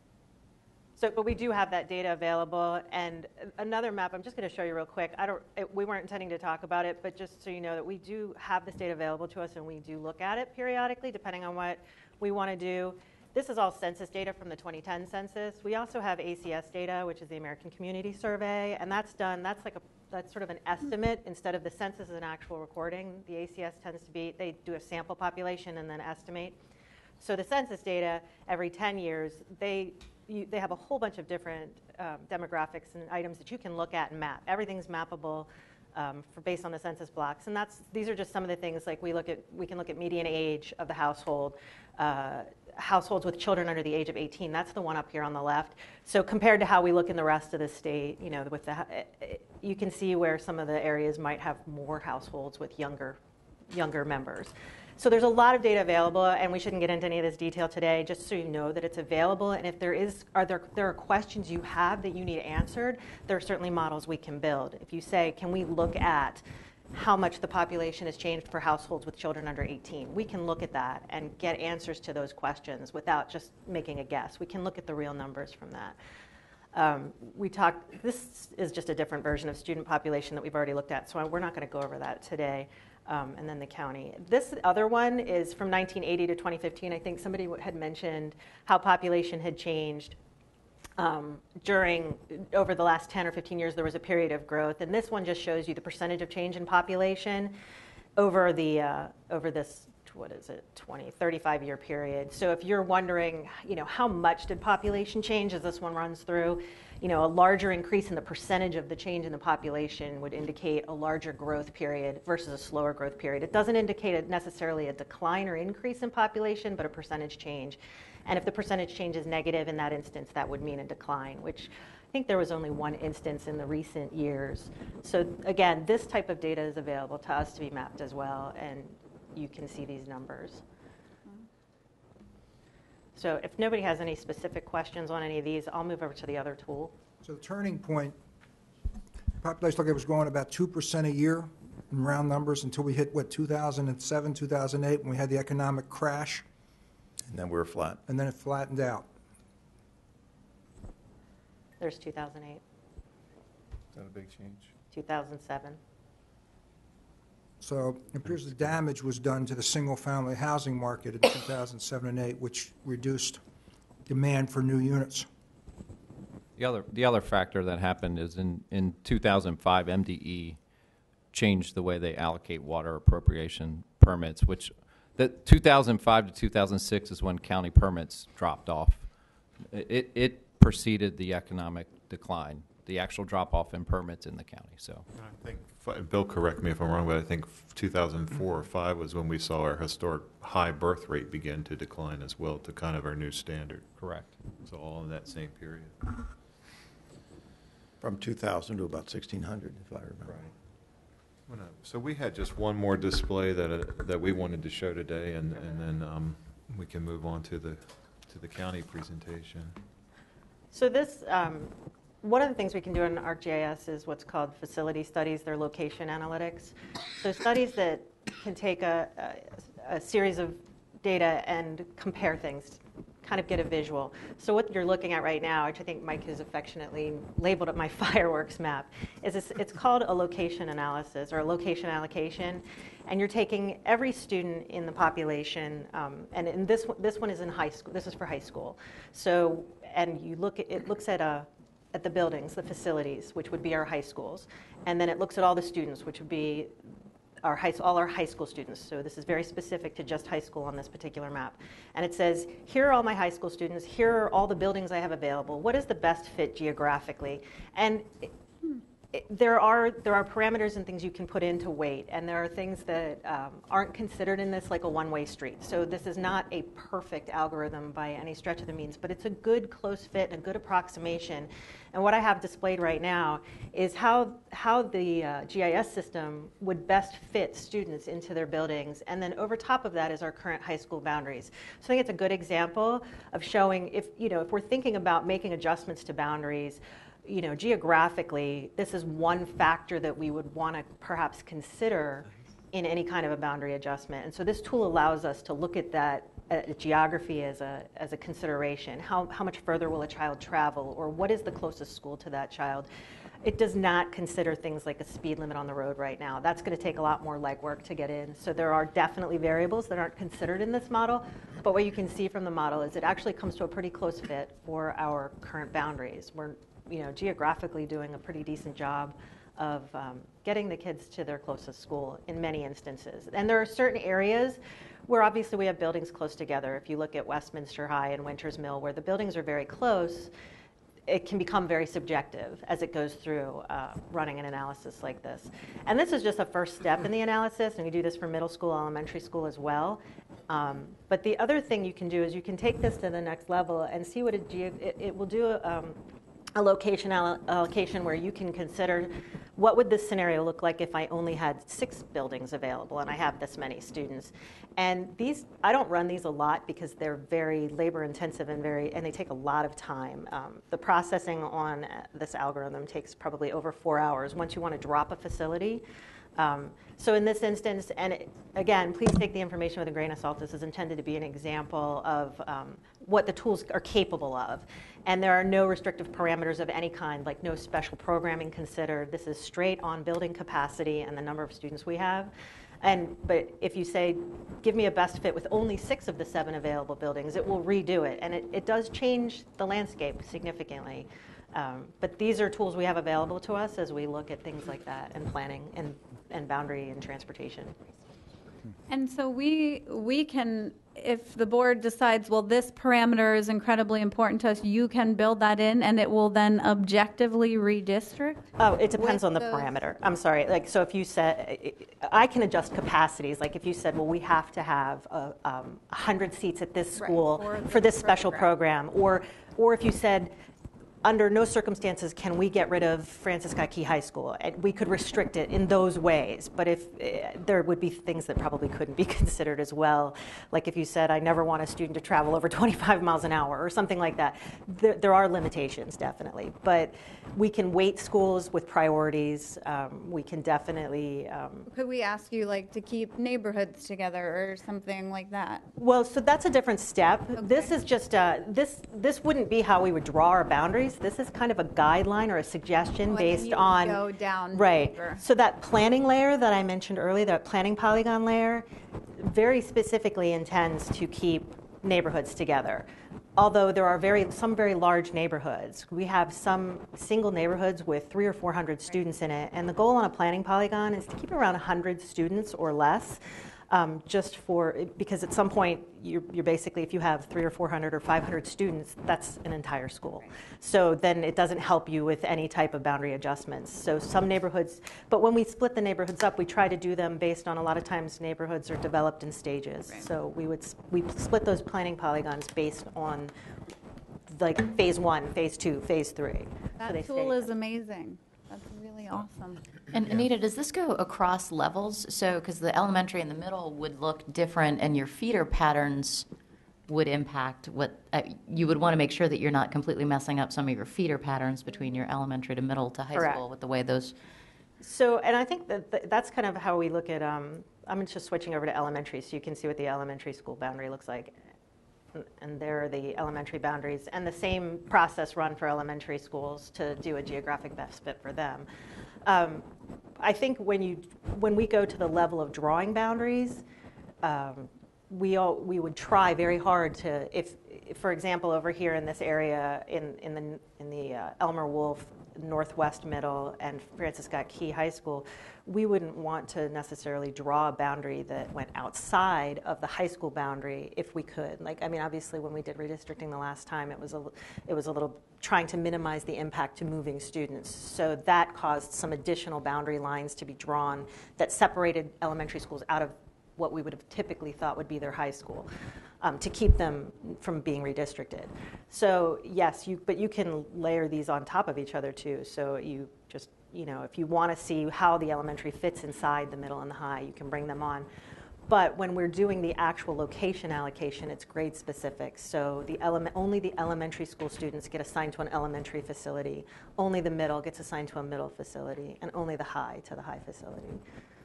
So, but we do have that data available. And another map, I'm just going to show you real quick. I don't, it, we weren't intending to talk about it, but just so you know that we do have this data available to us, and we do look at it periodically, depending on what we want to do. This is all census data from the twenty ten census. We also have A C S data, which is the American Community Survey, and that's done, that's like a, that's sort of an estimate instead of the census is an actual recording. The A C S tends to be, they do a sample population and then estimate. So the census data, every ten years, they, you, they have a whole bunch of different um, demographics and items that you can look at and map. Everything's mappable um, for, based on the census blocks. And that's, these are just some of the things, like we look at, we can look at median age of the household, uh, households with children under the age of eighteen. That's the one up here on the left. So compared to how we look in the rest of the state, you know, with the, you can see where some of the areas might have more households with younger, younger members. So there's a lot of data available, and we shouldn't get into any of this detail today, just so you know that it's available. And if there is, are there, there are questions you have that you need answered, there are certainly models we can build. If you say, can we look at how much the population has changed for households with children under eighteen, we can look at that and get answers to those questions without just making a guess. We can look at the real numbers from that. Um, we talked, this is just a different version of student population that we've already looked at, so we're not going to go over that today. Um, and then the county. This other one is from nineteen eighty to twenty fifteen. I think somebody had mentioned how population had changed um, during, over the last ten or fifteen years, there was a period of growth. And this one just shows you the percentage of change in population over the, uh, over this, what is it, twenty, thirty-five year period. So if you're wondering, you know, how much did population change as this one runs through, you know, a larger increase in the percentage of the change in the population would indicate a larger growth period versus a slower growth period. It doesn't indicate necessarily a decline or increase in population, but a percentage change. And if the percentage change is negative in that instance, that would mean a decline, which I think there was only one instance in the recent years. So again, this type of data is available to us to be mapped as well, and you can see these numbers. So if nobody has any specific questions on any of these, I'll move over to the other tool. So the turning point, population look, it was growing about two percent a year in round numbers until we hit, what, two thousand seven, two thousand eight, when we had the economic crash, And then we're flat. and then it flattened out. There's two thousand eight, Is that a big change? two thousand seven. So it appears the damage was done to the single-family housing market in two thousand seven and eight, which reduced demand for new units. The other, the other factor that happened is in, in two thousand five, M D E changed the way they allocate water appropriation permits, which the two thousand five to two thousand six is when county permits dropped off. It, it preceded the economic decline, the actual drop-off in permits in the county, so. I think, fi- Bill, correct me if I'm wrong, but I think two thousand four or five was when we saw our historic high birth rate begin to decline as well to kind of our new standard. Correct. So all in that same period. From two thousand to about sixteen hundred, if I remember. Well, no, So we had just one more display that, uh, that we wanted to show today, and, and then um, we can move on to the, to the county presentation. So this, um, one of the things we can do in ArcGIS is what's called facility studies. They're location analytics. So studies that can take a, a, a series of data and compare things, kind of get a visual. So what you're looking at right now, which I think Mike has affectionately labeled it my fireworks map, is this, it's called a location analysis or a location allocation. And you're taking every student in the population, um, and in this one, this one is in high school. This is for high school. So, and you look at, it looks at a at the buildings, the facilities, which would be our high schools, and then it looks at all the students, which would be our high, all our high school students. So this is very specific to just high school on this particular map. And it says, here are all my high school students, here are all the buildings I have available. What is the best fit geographically? And it, it, there are there are parameters and things you can put in to weight, and there are things that um, aren't considered in this like a one-way street. So this is not a perfect algorithm by any stretch of the means, but it's a good close fit and a good approximation. And what I have displayed right now is how, how the uh, G I S system would best fit students into their buildings. And then over top of that is our current high school boundaries. So I think it's a good example of showing if, you know, if we're thinking about making adjustments to boundaries, you know, geographically, this is one factor that we would want to perhaps consider in any kind of a boundary adjustment. And so this tool allows us to look at that uh, geography as a as a consideration. How how much further will a child travel, or what is the closest school to that child? It does not consider things like a speed limit on the road right now. That's going to take a lot more legwork to get in. So there are definitely variables that aren't considered in this model. But what you can see from the model is it actually comes to a pretty close fit for our current boundaries. We're, you know, geographically doing a pretty decent job of um, getting the kids to their closest school in many instances. And there are certain areas where obviously we have buildings close together. If you look at Westminster High and Winters Mill, where the buildings are very close, it can become very subjective as it goes through uh, running an analysis like this. And this is just a first step in the analysis, and we do this for middle school, elementary school as well. Um, but the other thing you can do is you can take this to the next level and see what it, it, it will do. Um, a location allocation where you can consider what would this scenario look like if I only had six buildings available and I have this many students. And these, I don't run these a lot because they're very labor intensive and very, and they take a lot of time. Um, the processing on this algorithm takes probably over four hours once you want to drop a facility. Um, so in this instance, and it, again, please take the information with a grain of salt. This is intended to be an example of um, what the tools are capable of. And there are no restrictive parameters of any kind, like no special programming considered. This is straight on building capacity and the number of students we have. And, but if you say, give me a best fit with only six of the seven available buildings, it will redo it. And it, it does change the landscape significantly. Um, but these are tools we have available to us as we look at things like that and planning and, and boundary and transportation. And so we we can, if the board decides, well, this parameter is incredibly important to us, you can build that in and it will then objectively redistrict? Oh, it depends with on the those- parameter. I'm sorry. Like, so if you said, I can adjust capacities. Like if you said, well, we have to have a, um, one hundred seats at this Right, school for for this this special program, or or if you said, under no circumstances can we get rid of Francis Scott Key High School. And we could restrict it in those ways, but if uh, there would be things that probably couldn't be considered as well. Like if you said, I never want a student to travel over twenty-five miles an hour or something like that. There, there are limitations, definitely, but we can weight schools with priorities. Um, we can definitely. Um, Could we ask you like to keep neighborhoods together or something like that? Well, so that's a different step. This is just, uh, this, this wouldn't be how we would draw our boundaries. boundaries. This is kind of a guideline or a suggestion Like based you on. go down Right. deeper. So that planning layer that I mentioned earlier, that planning polygon layer, very specifically intends to keep neighborhoods together. Although there are very some very large neighborhoods. We have some single neighborhoods with three or four hundred students in it, and the goal on a planning polygon is to keep around one hundred students or less. Um, just for, because at some point, you're, you're basically, if you have three or four hundred or five hundred students, that's an entire school. So then it doesn't help you with any type of boundary adjustments. So some neighborhoods, but when we split the neighborhoods up, we try to do them based on, a lot of times neighborhoods are developed in stages. So we would, s- we split those planning polygons based on like phase one, phase two, phase three. So they That stay tool is amazing. That's really awesome. And Anita, does this go across levels? So, because the elementary and the middle would look different, and your feeder patterns would impact what uh, you would want to make sure that you're not completely messing up some of your feeder patterns between your elementary to middle to high Correct. school with the way those. So, and I think that th- that's kind of how we look at, um, I'm just switching over to elementary so you can see what the elementary school boundary looks like. And- And there are the elementary boundaries, and the same process run for elementary schools to do a geographic best fit for them. Um, I think when you, when we go to the level of drawing boundaries, um, we all, we would try very hard to, if, if, for example, over here in this area, in, in the, in the uh, Elmer Wolf Northwest Middle and Francis Scott Key High School, we wouldn't want to necessarily draw a boundary that went outside of the high school boundary if we could. Like, I mean, obviously, when we did redistricting the last time, it was a, it was a little trying to minimize the impact to moving students. So that caused some additional boundary lines to be drawn that separated elementary schools out of what we would have typically thought would be their high school, um, to keep them from being redistricted. So yes, you, but you can layer these on top of each other too. So you just, you know, if you want to see how the elementary fits inside the middle and the high, you can bring them on. But when we're doing the actual location allocation, it's grade specific. So the element, only the elementary school students get assigned to an elementary facility, only the middle gets assigned to a middle facility, and only the high to the high facility.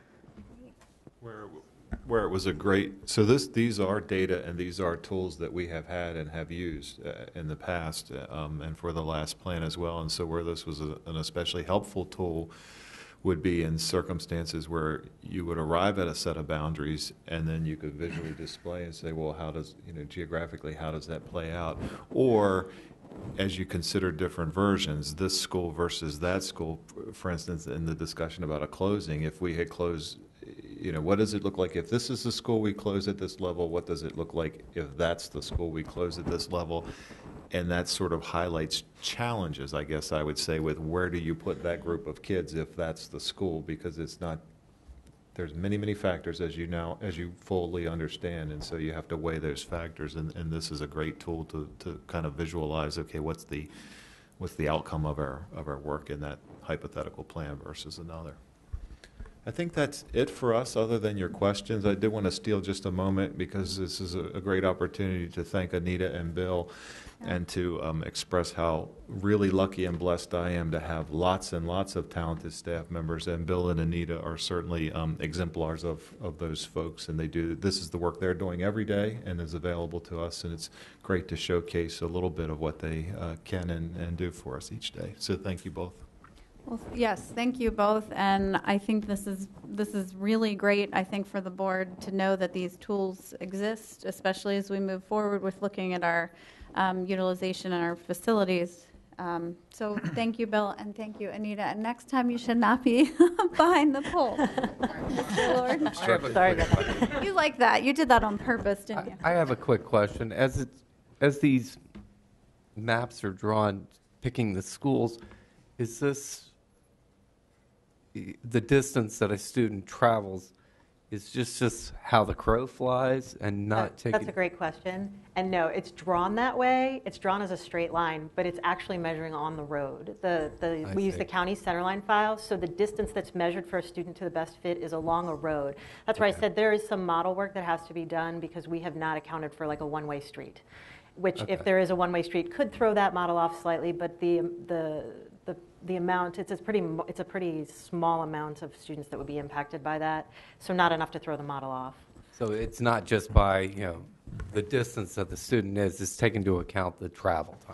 Where, where it was a great, so this, these are data and these are tools that we have had and have used uh, in the past uh, um, and for the last plan as well. And so where this was a, an especially helpful tool would be in circumstances where you would arrive at a set of boundaries and then you could visually display and say, well, how does, you know, geographically, how does that play out? Or as you consider different versions, this school versus that school, for instance, in the discussion about a closing, if we had closed, you know, what does it look like if this is the school we close at this level? What does it look like if that's the school we close at this level? And that sort of highlights challenges, I guess I would say, with where do you put that group of kids if that's the school, because it's not, there's many, many factors as you now, as you fully understand, and so you have to weigh those factors, and, and this is a great tool to, to kind of visualize, okay, what's the, what's the outcome of our, of our work in that hypothetical plan versus another. I think that's it for us, other than your questions. I did want to steal just a moment because this is a, a great opportunity to thank Anita and Bill and to um, express how really lucky and blessed I am to have lots and lots of talented staff members. And Bill and Anita are certainly um, exemplars of, of those folks. And they do, this is the work they're doing every day and is available to us. And it's great to showcase a little bit of what they uh, can and, and do for us each day. So thank you both. Well, yes, thank you both, and I think this is this is really great, I think, for the board to know that these tools exist, especially as we move forward with looking at our um, utilization in our facilities. Um, so thank you, Bill, and thank you, Anita. And next time you should not be behind the pole. Mister Lord. I have a Sorry quick about that. You like that. You did that on purpose, didn't you? I have a quick question. As it, as these maps are drawn, picking the schools, is this the distance that a student travels is just just how the crow flies and not That- taking? That's a great question. And no, it's drawn that way. It's drawn as a straight line, but it's actually measuring on the road. The, the, I we use see. the county centerline file, so the distance that's measured for a student to the best fit is along a road. That's why I said there is some model work that has to be done because we have not accounted for like a one-way street, which Okay. if there is a one-way street could throw that model off slightly, but the, the, the, the amount, it's a pretty, mo- it's a pretty small amount of students that would be impacted by that, so not enough to throw the model off. So it's not just by, you know, the distance that the student is, it's taken into account the travel time.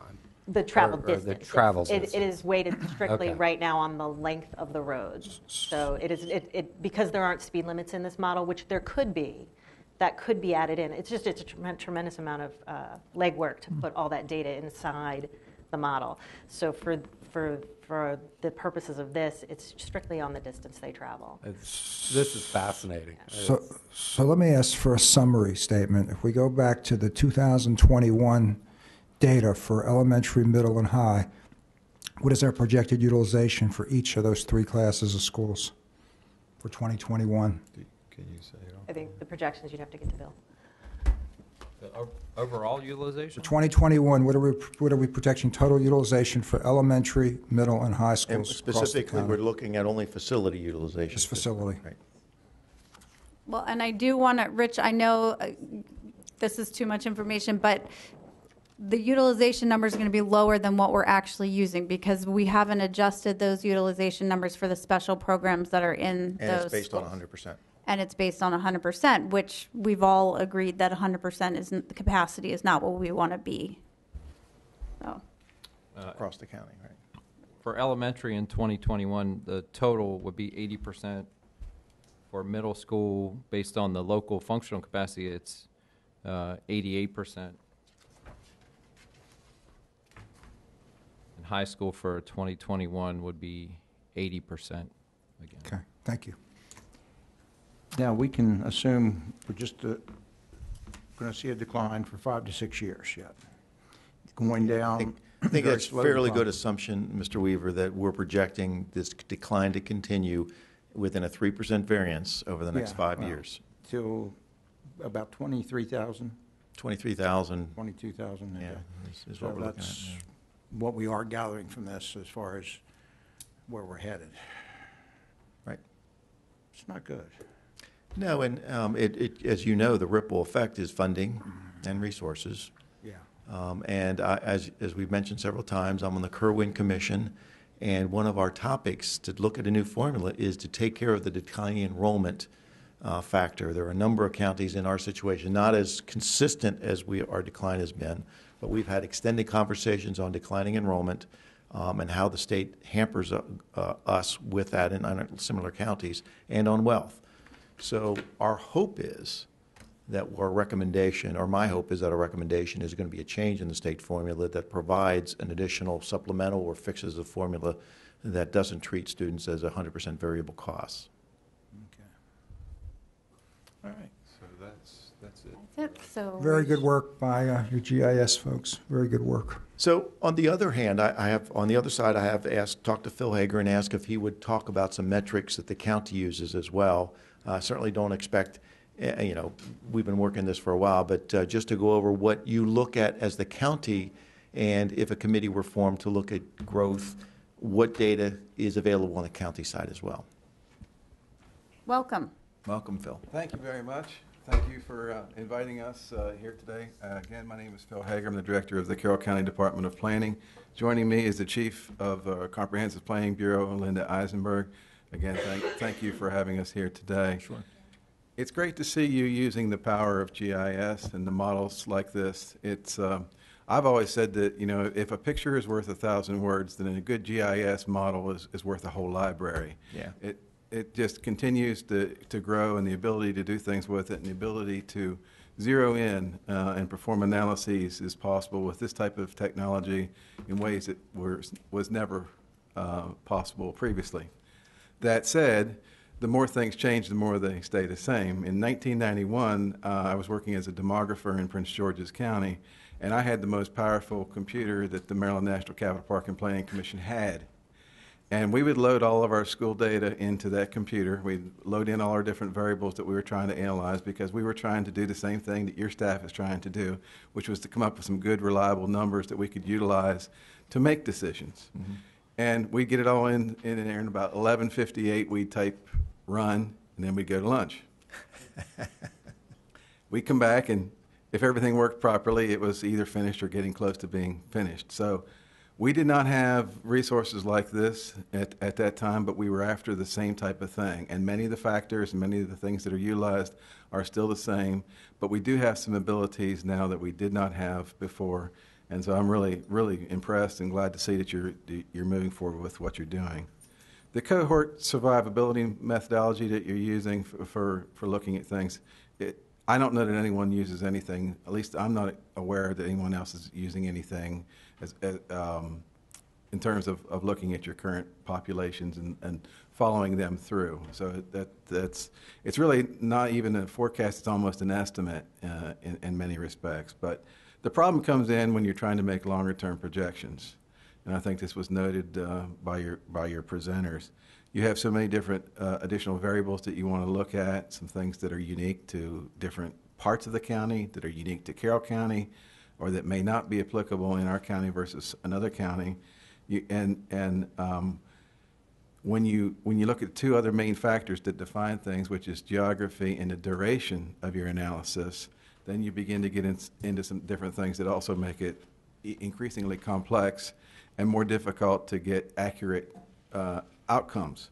The travel Or- or the distance. travel It- It distance. is weighted strictly Okay. right now on the length of the roads. So it is, it, it, because there aren't speed limits in this model, which there could be, that could be added in. It's just, it's a tremen- tremendous amount of uh, legwork to put all that data inside the model. So for, for, for the purposes of this, it's strictly on the distance they travel. It's, this is fascinating. So, It's- so let me ask for a summary statement. If we go back to the two thousand twenty-one data for elementary, middle, and high, what is our projected utilization for each of those three classes of schools for twenty twenty-one? Can you say it all? I think the projections you'd have to get to Bill. The o- overall utilization? For twenty twenty-one, what are we, what are we projecting total utilization for elementary, middle, and high And schools across the specifically, we're county? looking at only facility utilization. Just facility. Right. Well, and I do want to, Rich, I know uh, this is too much information, but the utilization number is going to be lower than what we're actually using because we haven't adjusted those utilization numbers for the special programs that are in And those it's based on schools. one hundred percent. And it's based on one hundred percent, which we've all agreed that one hundred percent isn't, the capacity is not what we want to be. So, Across the county, right? For elementary in twenty twenty-one, the total would be eighty percent. For middle school, based on the local functional capacity, it's uh, eighty-eight percent. And high school for twenty twenty-one would be eighty percent again. Okay, thank you. Now, we can assume we're just going to see a decline for five to six years yet. Going down. I think very that's a slow fairly decline. good assumption, Mister Weaver, that we're projecting this decline to continue within a three percent variance over the next Yeah, five well, years. Till about twenty-three thousand, twenty-three thousand, twenty-two thousand. yeah, is- is So what we're looking at. that's yeah. what we are gathering from this as far as where we're headed. Right. It's not good. No, and um, it, it, as you know, the ripple effect is funding and resources. Yeah. Um, And I- as, as we've mentioned several times, I'm on the Kerwin Commission, and one of our topics to look at a new formula is to take care of the declining enrollment uh, factor. There are a number of counties in our situation, not as consistent as we, our decline has been, but we've had extended conversations on declining enrollment um, and how the state hampers uh, uh, us with that in other similar counties, and on wealth. So our hope is that our recommendation, or my hope is that our recommendation is going to be a change in the state formula that provides an additional supplemental or fixes the formula that doesn't treat students as one hundred percent variable costs. Okay. All right. So that's, that's it. that's it. So Very good work by uh, your G I S folks. Very good work. So on the other hand, I, I have, on the other side, I have asked, talked to Phil Hager and asked if he would talk about some metrics that the county uses as well. I certainly don't expect, eh, you know, we've been working this for a while, but uh, just to go over what you look at as the county, and if a committee were formed to look at growth, what data is available on the county side as well. welcome. Welcome, Phil. Thank you very much. Thank you for uh, inviting us uh, here today. Uh, Again, my name is Phil Hager. I'm the Director of the Carroll County Department of Planning. Joining me is the Chief of uh, Comprehensive Planning Bureau, Linda Eisenberg. Again, thank, thank you for having us here today. Sure. It's great to see you using the power of G I S and the models like this. It's, um, I've always said that, you know, if a picture is worth a thousand words, then a good G I S model is, is worth a whole library. Yeah. It, it just continues to, to grow, and the ability to do things with it and the ability to zero in uh, and perform analyses is possible with this type of technology in ways that were, was never uh, possible previously. That said, the more things change, the more they stay the same. In nineteen ninety-one, uh, I was working as a demographer in Prince George's County, and I had the most powerful computer that the Maryland National Capital Park and Planning Commission had. And we would load all of our school data into that computer. We'd load in all our different variables that we were trying to analyze, because we were trying to do the same thing that your staff is trying to do, which was to come up with some good, reliable numbers that we could utilize to make decisions. Mm-hmm. And we'd get it all in, in there, and about eleven fifty-eight, we'd type run, and then we'd go to lunch. We'd come back, and if everything worked properly, it was either finished or getting close to being finished. So we did not have resources like this at, at that time, but we were after the same type of thing. And many of the factors and many of the things that are utilized are still the same, but we do have some abilities now that we did not have before. And so I'm really, really impressed and glad to see that you're, you're moving forward with what you're doing. The cohort survivability methodology that you're using for, for, for looking at things, it, I don't know that anyone uses anything, at least I'm not aware that anyone else is using anything as, as, um, in terms of, of looking at your current populations and, and following them through. So that, that's, it's really not even a forecast, it's almost an estimate uh, in, in many respects. But the problem comes in when you're trying to make longer term projections. And I think this was noted uh, by your by your presenters. You have so many different uh, additional variables that you want to look at, some things that are unique to different parts of the county, that are unique to Carroll County, or that may not be applicable in our county versus another county. You, and and um, when you when you look at two other main factors that define things, which is geography and the duration of your analysis, then you begin to get in, into some different things that also make it increasingly complex and more difficult to get accurate uh, outcomes.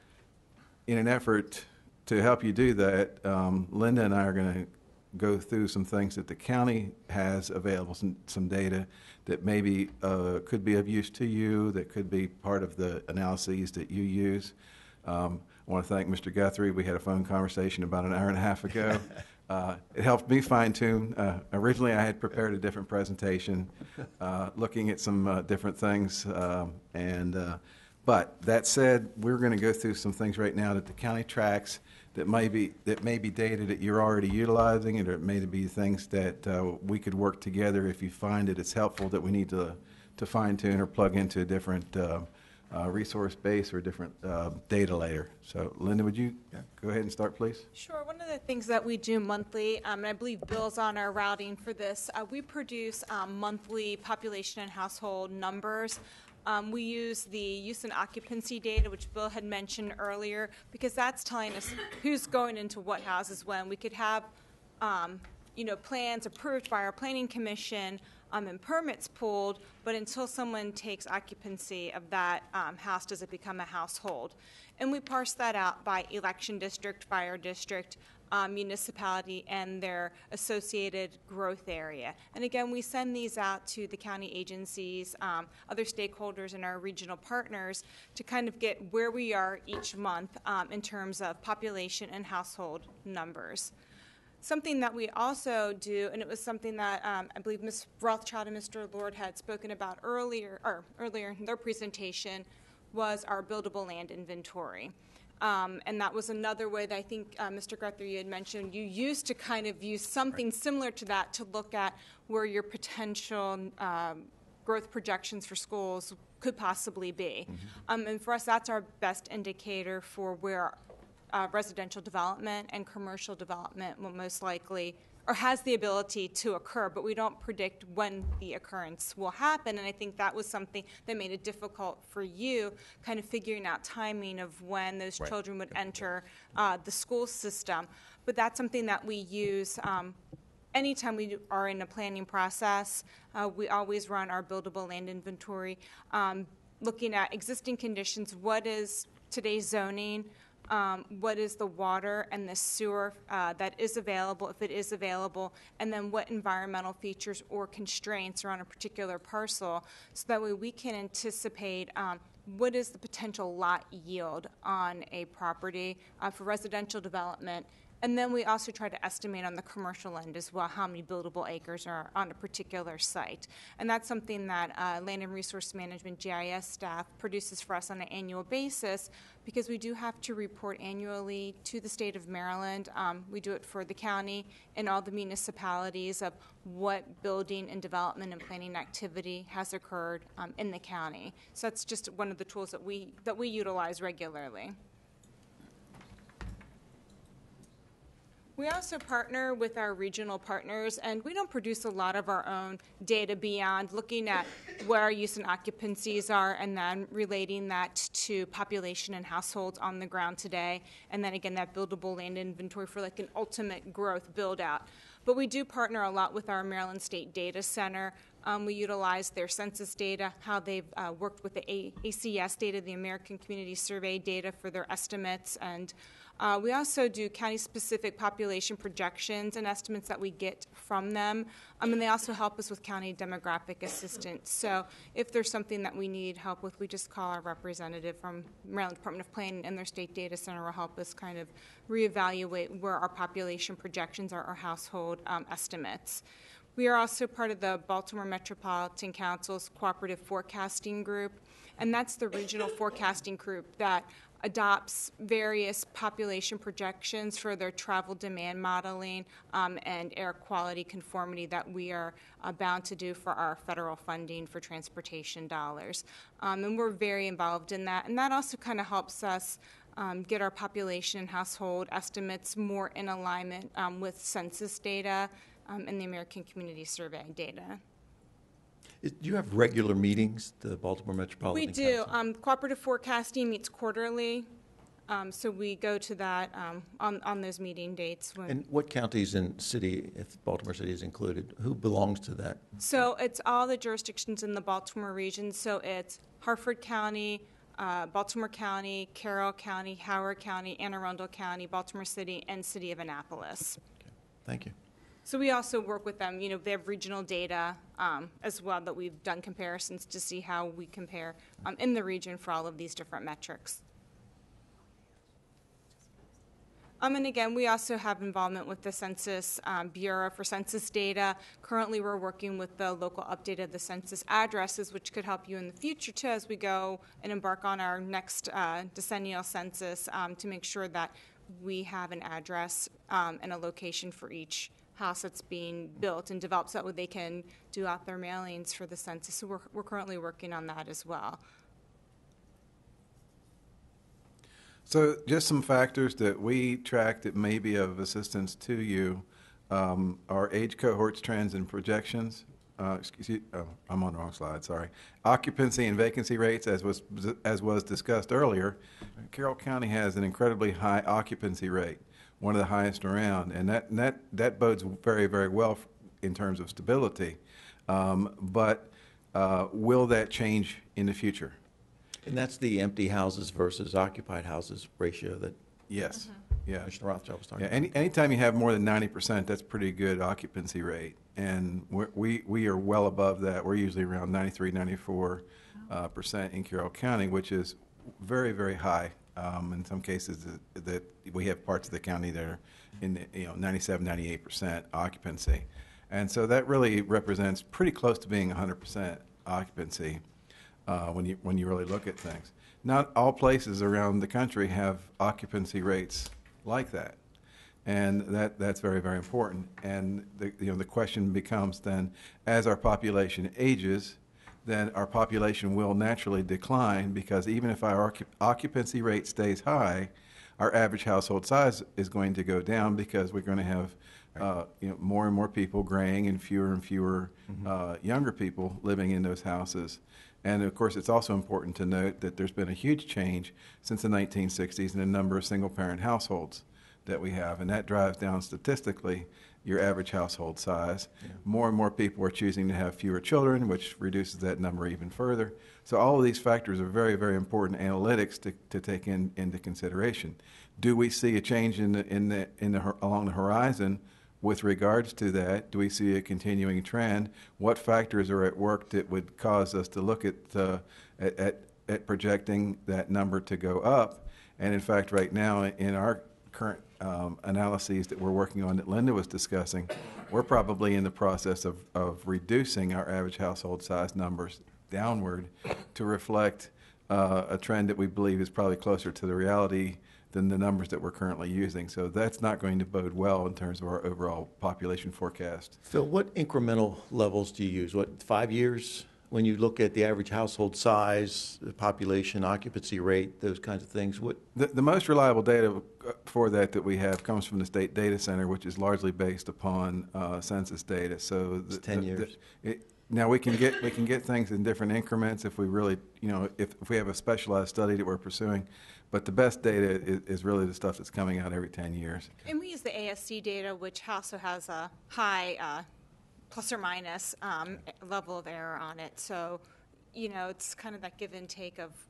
In an effort to help you do that, um, Linda and I are going to go through some things that the county has available, some, some data that maybe uh, could be of use to you, that could be part of the analyses that you use. Um, I want to thank Mister Guthrie. We had a phone conversation about an hour and a half ago. Uh, it helped me fine-tune. Uh, originally, I had prepared a different presentation, uh, looking at some uh, different things. Um, and uh, but that said, we're going to go through some things right now that the county tracks that may be that may be data that you're already utilizing, and it may be things that uh, we could work together if you find that it's helpful that we need to to fine-tune or plug into a different uh, uh, resource base or a different uh, data layer. So, Linda, would you go ahead and start, please? Sure. One of the things that we do monthly, um, and I believe Bill's on our routing for this, uh, we produce um, monthly population and household numbers. Um, we use the use and occupancy data, which Bill had mentioned earlier, because that's telling us who's going into what houses when. We could have, um, you know, plans approved by our planning commission um, and permits pulled, but until someone takes occupancy of that um, house, does it become a household? And we parse that out by election district, fire district, Um, municipality, and their associated growth area. And again, we send these out to the county agencies, um, other stakeholders, and our regional partners to kind of get where we are each month um, in terms of population and household numbers. Something that we also do, and it was something that um, I believe Miz Rothschild and Mister Lord had spoken about earlier, or earlier in their presentation, was our buildable land inventory. Um, and that was another way that I think, uh, Mister Guthrie, you had mentioned, you used to kind of use something right. similar to that to look at where your potential um, growth projections for schools could possibly be. Mm-hmm. Um, and for us, that's our best indicator for where uh, residential development and commercial development will most likely or has the ability to occur, but we don't predict when the occurrence will happen. And I think that was something that made it difficult for you, kind of figuring out timing of when those right. children would enter uh, the school system. But that's something that we use um, anytime we are in a planning process. Uh, we always run our buildable land inventory, um, looking at existing conditions, what is today's zoning, Um, what is the water and the sewer uh, that is available, if it is available, and then what environmental features or constraints are on a particular parcel, so that way we can anticipate um, what is the potential lot yield on a property uh, for residential development. And then we also try to estimate on the commercial end as well how many buildable acres are on a particular site. And that's something that uh, Land and Resource Management G I S staff produces for us on an annual basis, because we do have to report annually to the state of Maryland. Um, we do it for the county and all the municipalities of what building and development and planning activity has occurred um, in the county. So that's just one of the tools that we, that we utilize regularly. We also partner with our regional partners, and we don't produce a lot of our own data beyond looking at where our use and occupancies are and then relating that to population and households on the ground today, and then again that buildable land inventory for like an ultimate growth build out. But we do partner a lot with our Maryland State Data Center. Um, we utilize their census data, how they've uh, worked with the A- ACS data, the American Community Survey data, for their estimates and Uh, we also do county-specific population projections and estimates that we get from them. Um, and they also help us with county demographic assistance. So if there's something that we need help with, we just call our representative from Maryland Department of Planning, and their state data center will help us kind of reevaluate where our population projections are, our household um, estimates. We are also part of the Baltimore Metropolitan Council's Cooperative Forecasting Group, and that's the regional forecasting group that adopts various population projections for their travel demand modeling um, and air quality conformity that we are uh, bound to do for our federal funding for transportation dollars. Um, and we're very involved in that, and that also kind of helps us um, get our population and household estimates more in alignment um, with census data um, and the American Community Survey data. Is- Do you have regular meetings, the Baltimore Metropolitan We Council? do. Um, cooperative forecasting meets quarterly, um, so we go to that um, on, on those meeting dates. When, And what counties and city, if Baltimore City is included, who belongs to that? so it's all the jurisdictions in the Baltimore region. So it's Hartford County, uh, Baltimore County, Carroll County, Howard County, Anne Arundel County, Baltimore City, and City of Annapolis. Thank you. So we also work with them. You know, they have regional data um, as well that we've done comparisons to see how we compare um, in the region for all of these different metrics. Um, and again, we also have involvement with the Census um, Bureau for census data. Currently, we're working with the local update of the census addresses, which could help you in the future too as we go and embark on our next uh, decennial census um, to make sure that we have an address um, and a location for each house that's being built and developed so that they can do out their mailings for the census. So we're, we're currently working on that as well. So just some factors that we track that may be of assistance to you um, are age cohorts, trends, and projections. Uh, excuse me, oh, I'm on the wrong slide, sorry. Occupancy and vacancy rates, as was, as was discussed earlier. Carroll County has an incredibly high occupancy rate, one of the highest around, and that, and that, that bodes very, very well in terms of stability. Um, but uh, will that change in the future? And that's the empty houses versus occupied houses ratio that Yes. Yeah. Commissioner Rothschild was talking Yeah, about. any, anytime you have more than ninety percent, that's pretty good occupancy rate. And we're, we, we are well above that. We're usually around ninety-three, ninety-four uh, percent in Carroll County, which is very, very high. Um, in some cases that, that we have parts of the county that are in the, you know, ninety-seven, ninety-eight percent occupancy. And so that really represents pretty close to being one hundred percent occupancy uh, when you, when you really look at things. Not all places around the country have occupancy rates like that. And that, that's very, very important. And the, you know, the question becomes then, as our population ages, then our population will naturally decline, because even if our occupancy rate stays high, our average household size is going to go down, because we're going to have uh, you know, more and more people graying and fewer and fewer mm-hmm. uh, younger people living in those houses. And of course, it's also important to note that there's been a huge change since the nineteen sixties in the number of single-parent households that we have, and that drives down statistically your average household size. Yeah. More and more people are choosing to have fewer children, which reduces that number even further. So all of these factors are very, very important analytics to, to take in, into consideration. Do we see a change in the, in the, in the, along the horizon with regards to that? Do we see a continuing trend? What factors are at work that would cause us to look at, uh, at, at, at projecting that number to go up? And in fact, right now in our current um, analyses that we're working on that Linda was discussing, we're probably in the process of, of reducing our average household size numbers downward to reflect uh, a trend that we believe is probably closer to the reality than the numbers that we're currently using. So that's not going to bode well in terms of our overall population forecast. Phil, what incremental levels do you use? What, five years? When you look at the average household size, the population, occupancy rate, those kinds of things, what? The, the most reliable data for that that we have comes from the State Data Center, which is largely based upon uh, census data. So the, it's ten the, years. The, it, now we can get we can get things in different increments if we really, you know, if, if we have a specialized study that we're pursuing. But the best data is, is really the stuff that's coming out every ten years. And we use the A S C data, which also has a high uh, plus or minus um, level of error on it. So, you know, it's kind of that give and take of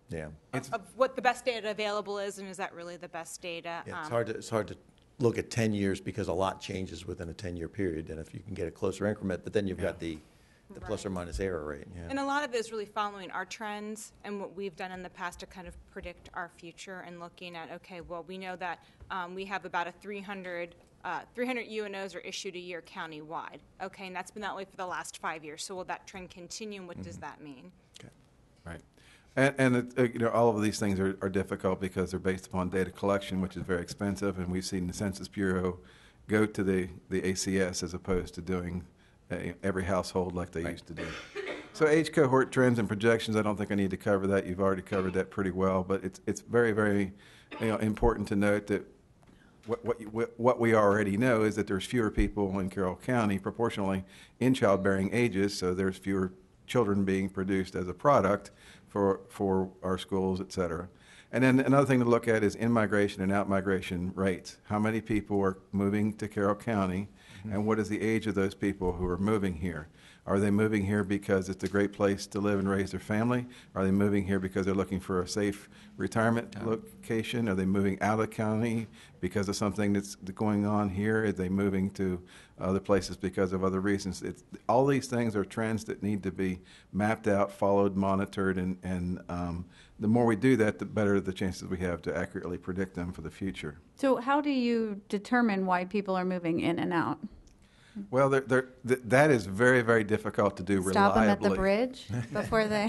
Yeah. It's, of what the best data available is, and is that really the best data? Yeah, it's Um, hard to, it's hard to look at ten years because a lot changes within a ten-year period. And if you can get a closer increment, but then you've got the, the plus or minus error rate, yeah. And a lot of it is really following our trends and what we've done in the past to kind of predict our future and looking at, okay, well, we know that um, we have about a three hundred, uh, three hundred U N Os are issued a year countywide. Okay, and that's been that way for the last five years. So will that trend continue, and what does that mean? Right. And, and it, uh, you know, all of these things are, are difficult because they're based upon data collection, which is very expensive, and we've seen the Census Bureau go to the, the A C S as opposed to doing uh, every household like they used to do. So age cohort trends and projections, I don't think I need to cover that. You've already covered that pretty well, but it's, it's very, very you know, important to note that what, what, you, what we already know is that there's fewer people in Carroll County proportionally in childbearing ages, so there's fewer children being produced as a product for, for our schools, et cetera. And then another thing to look at is in-migration and out-migration rates. How many people are moving to Carroll County, mm-hmm. and what is the age of those people who are moving here? Are they moving here because it's a great place to live and raise their family? Are they moving here because they're looking for a safe retirement yeah. location? Are they moving out of the county because of something that's going on here? Are they moving to other places because of other reasons? It's, all these things are trends that need to be mapped out, followed, monitored, and, and um, the more we do that, the better the chances we have to accurately predict them for the future. So how do you determine why people are moving in and out? Well, they're, they're, th that is very, very difficult to do Stop reliably. them at the bridge before they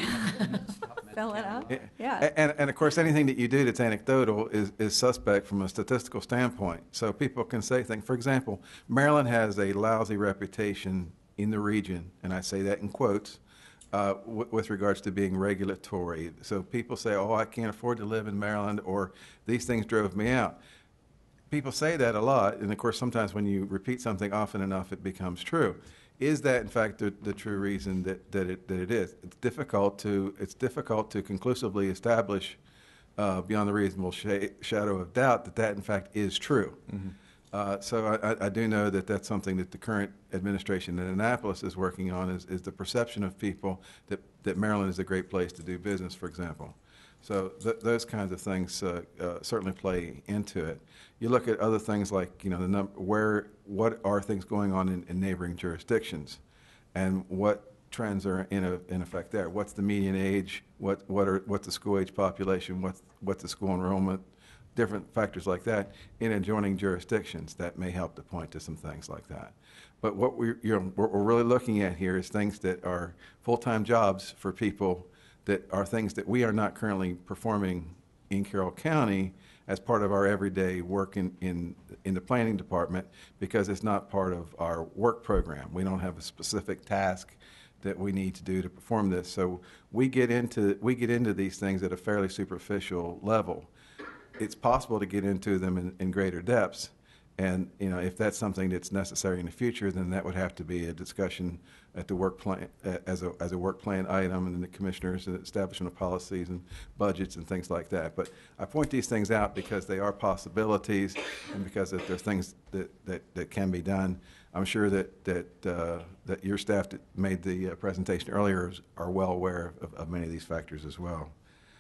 fill it up? Yeah. Yeah. And, and of course, anything that you do that's anecdotal is, is suspect from a statistical standpoint. So people can say things. For example, Maryland has a lousy reputation in the region, and I say that in quotes, uh, w with regards to being regulatory. So people say, oh, I can't afford to live in Maryland, or these things drove me out. People say that a lot, and of course, sometimes when you repeat something often enough, it becomes true. Is that, in fact, the, the true reason that, that, it, that it is? It's difficult to, it's difficult to conclusively establish uh, beyond a reasonable sh shadow of doubt that that, in fact, is true. Mm-hmm. uh, so I, I do know that that's something that the current administration in Annapolis is working on, is, is the perception of people that, that Maryland is a great place to do business, for example. So th those kinds of things uh, uh, certainly play into it. You look at other things like, you know, the num where, what are things going on in, in neighboring jurisdictions, and what trends are in, a, in effect there. What's the median age? What, what are, what's the school age population? What's, what's the school enrollment? Different factors like that in adjoining jurisdictions that may help to point to some things like that. But what we're, you know, what we're really looking at here is things that are full-time jobs for people, that are things that we are not currently performing in Carroll County as part of our everyday work in, in, in the planning department, because it's not part of our work program. We don't have a specific task that we need to do to perform this. So we get into, we get into these things at a fairly superficial level. It's possible to get into them in, in greater depths. And, you know, if that's something that's necessary in the future, then that would have to be a discussion at the work plan, as a, as a work plan item, and the commissioners, the establishment of policies and budgets and things like that. But I point these things out because they are possibilities, and because if there's things that, that, that can be done. I'm sure that, that, uh, that your staff that made the uh, presentation earlier are well aware of, of many of these factors as well.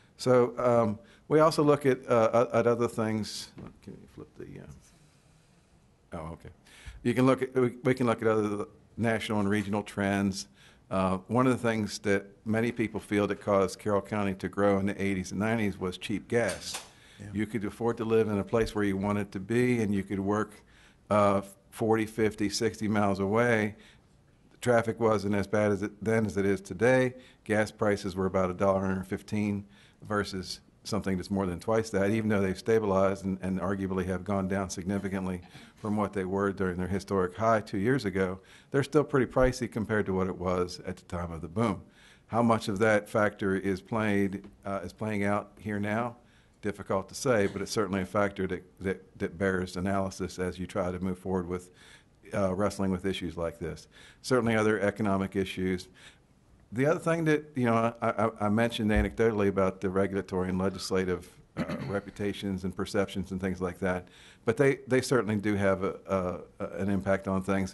So um, we also look at, uh, at other things. Can you flip the... Uh, Oh, okay. You can look at, we can look at other national and regional trends. Uh, one of the things that many people feel that caused Carroll County to grow in the eighties and nineties was cheap gas. Yeah. You could afford to live in a place where you wanted to be, and you could work uh, forty, fifty, sixty miles away. The traffic wasn't as bad as it then as it is today. Gas prices were about a dollar fifteen versus something that's more than twice that, even though they've stabilized and, and arguably have gone down significantly from what they were during their historic high two years ago. They're still pretty pricey compared to what it was at the time of the boom. How much of that factor is played uh, is playing out here now? Difficult to say, but it's certainly a factor that, that, that bears analysis as you try to move forward with uh, wrestling with issues like this. Certainly other economic issues. The other thing that, you know, I, I, I mentioned anecdotally about the regulatory and legislative uh, reputations and perceptions and things like that, but they, they certainly do have a, a, an impact on things.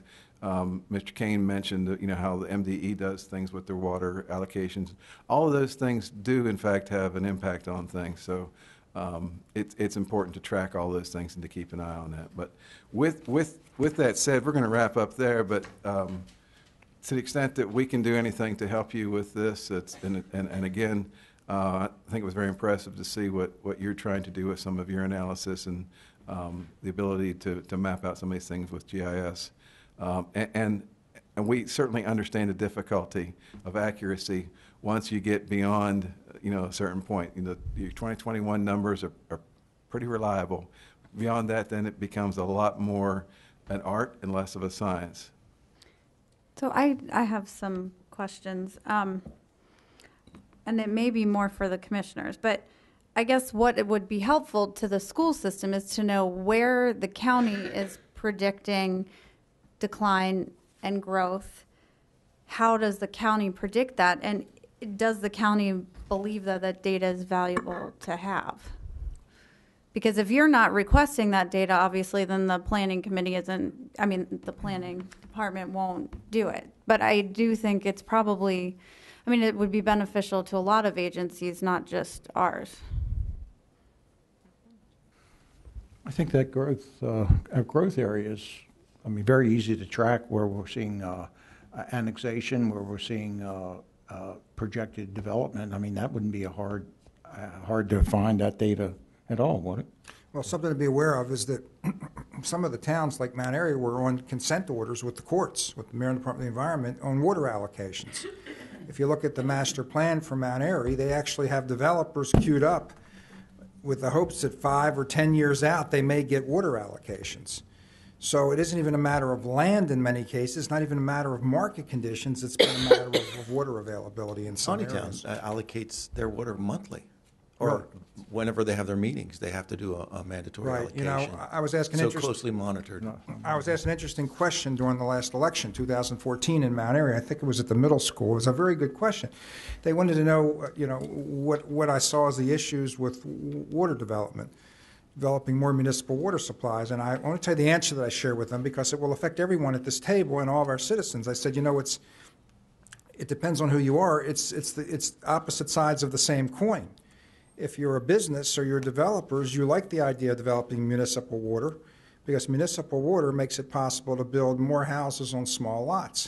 Um, Mister Kane mentioned, that, you know, how the M D E does things with their water allocations. All of those things do, in fact, have an impact on things. So um, it's it's important to track all those things and to keep an eye on that. But with with with that said, we're going to wrap up there. But um, to the extent that we can do anything to help you with this, it's, and, and, and again, uh, I think it was very impressive to see what, what you're trying to do with some of your analysis and um, the ability to, to map out some of these things with G I S. Um, and, and, and we certainly understand the difficulty of accuracy once you get beyond, you know, a certain point. You know, your twenty twenty-one numbers are, are pretty reliable. Beyond that, then it becomes a lot more an art and less of a science. So I, I have some questions, um, and it may be more for the commissioners, but I guess what it would be helpful to the school system is to know where the county is predicting decline and growth. How does the county predict that? And does the county believe that that data is valuable to have? Because if you're not requesting that data, obviously, then the planning committee isn't, I mean, the planning department won't do it. But I do think it's probably, I mean, it would be beneficial to a lot of agencies, not just ours. I think that growth, uh, uh, growth areas, I mean, very easy to track where we're seeing uh, annexation, where we're seeing uh, uh, projected development. I mean, that wouldn't be a hard, uh, hard to find that data at all, would it? Well, something to be aware of is that some of the towns, like Mount Airy, were on consent orders with the courts, with the Maryland Department of the Environment, on water allocations. If you look at the master plan for Mount Airy, they actually have developers queued up with the hopes that five or ten years out they may get water allocations. So it isn't even a matter of land in many cases, not even a matter of market conditions. It's been a matter of, of water availability in some County areas. Town allocates their water monthly, or whenever they have their meetings, they have to do a, a mandatory Right. allocation. You know, I was asking so interest- closely monitored. I was asked an interesting question during the last election, two thousand fourteen, in Mount Airy. I think it was at the middle school. It was a very good question. They wanted to know, uh, you know, what what I saw as the issues with w- water development, developing more municipal water supplies. And I want to tell you the answer that I share with them because it will affect everyone at this table and all of our citizens. I said, you know, it's it depends on who you are. It's it's the it's opposite sides of the same coin. If you're a business or you're developers, you like the idea of developing municipal water because municipal water makes it possible to build more houses on small lots.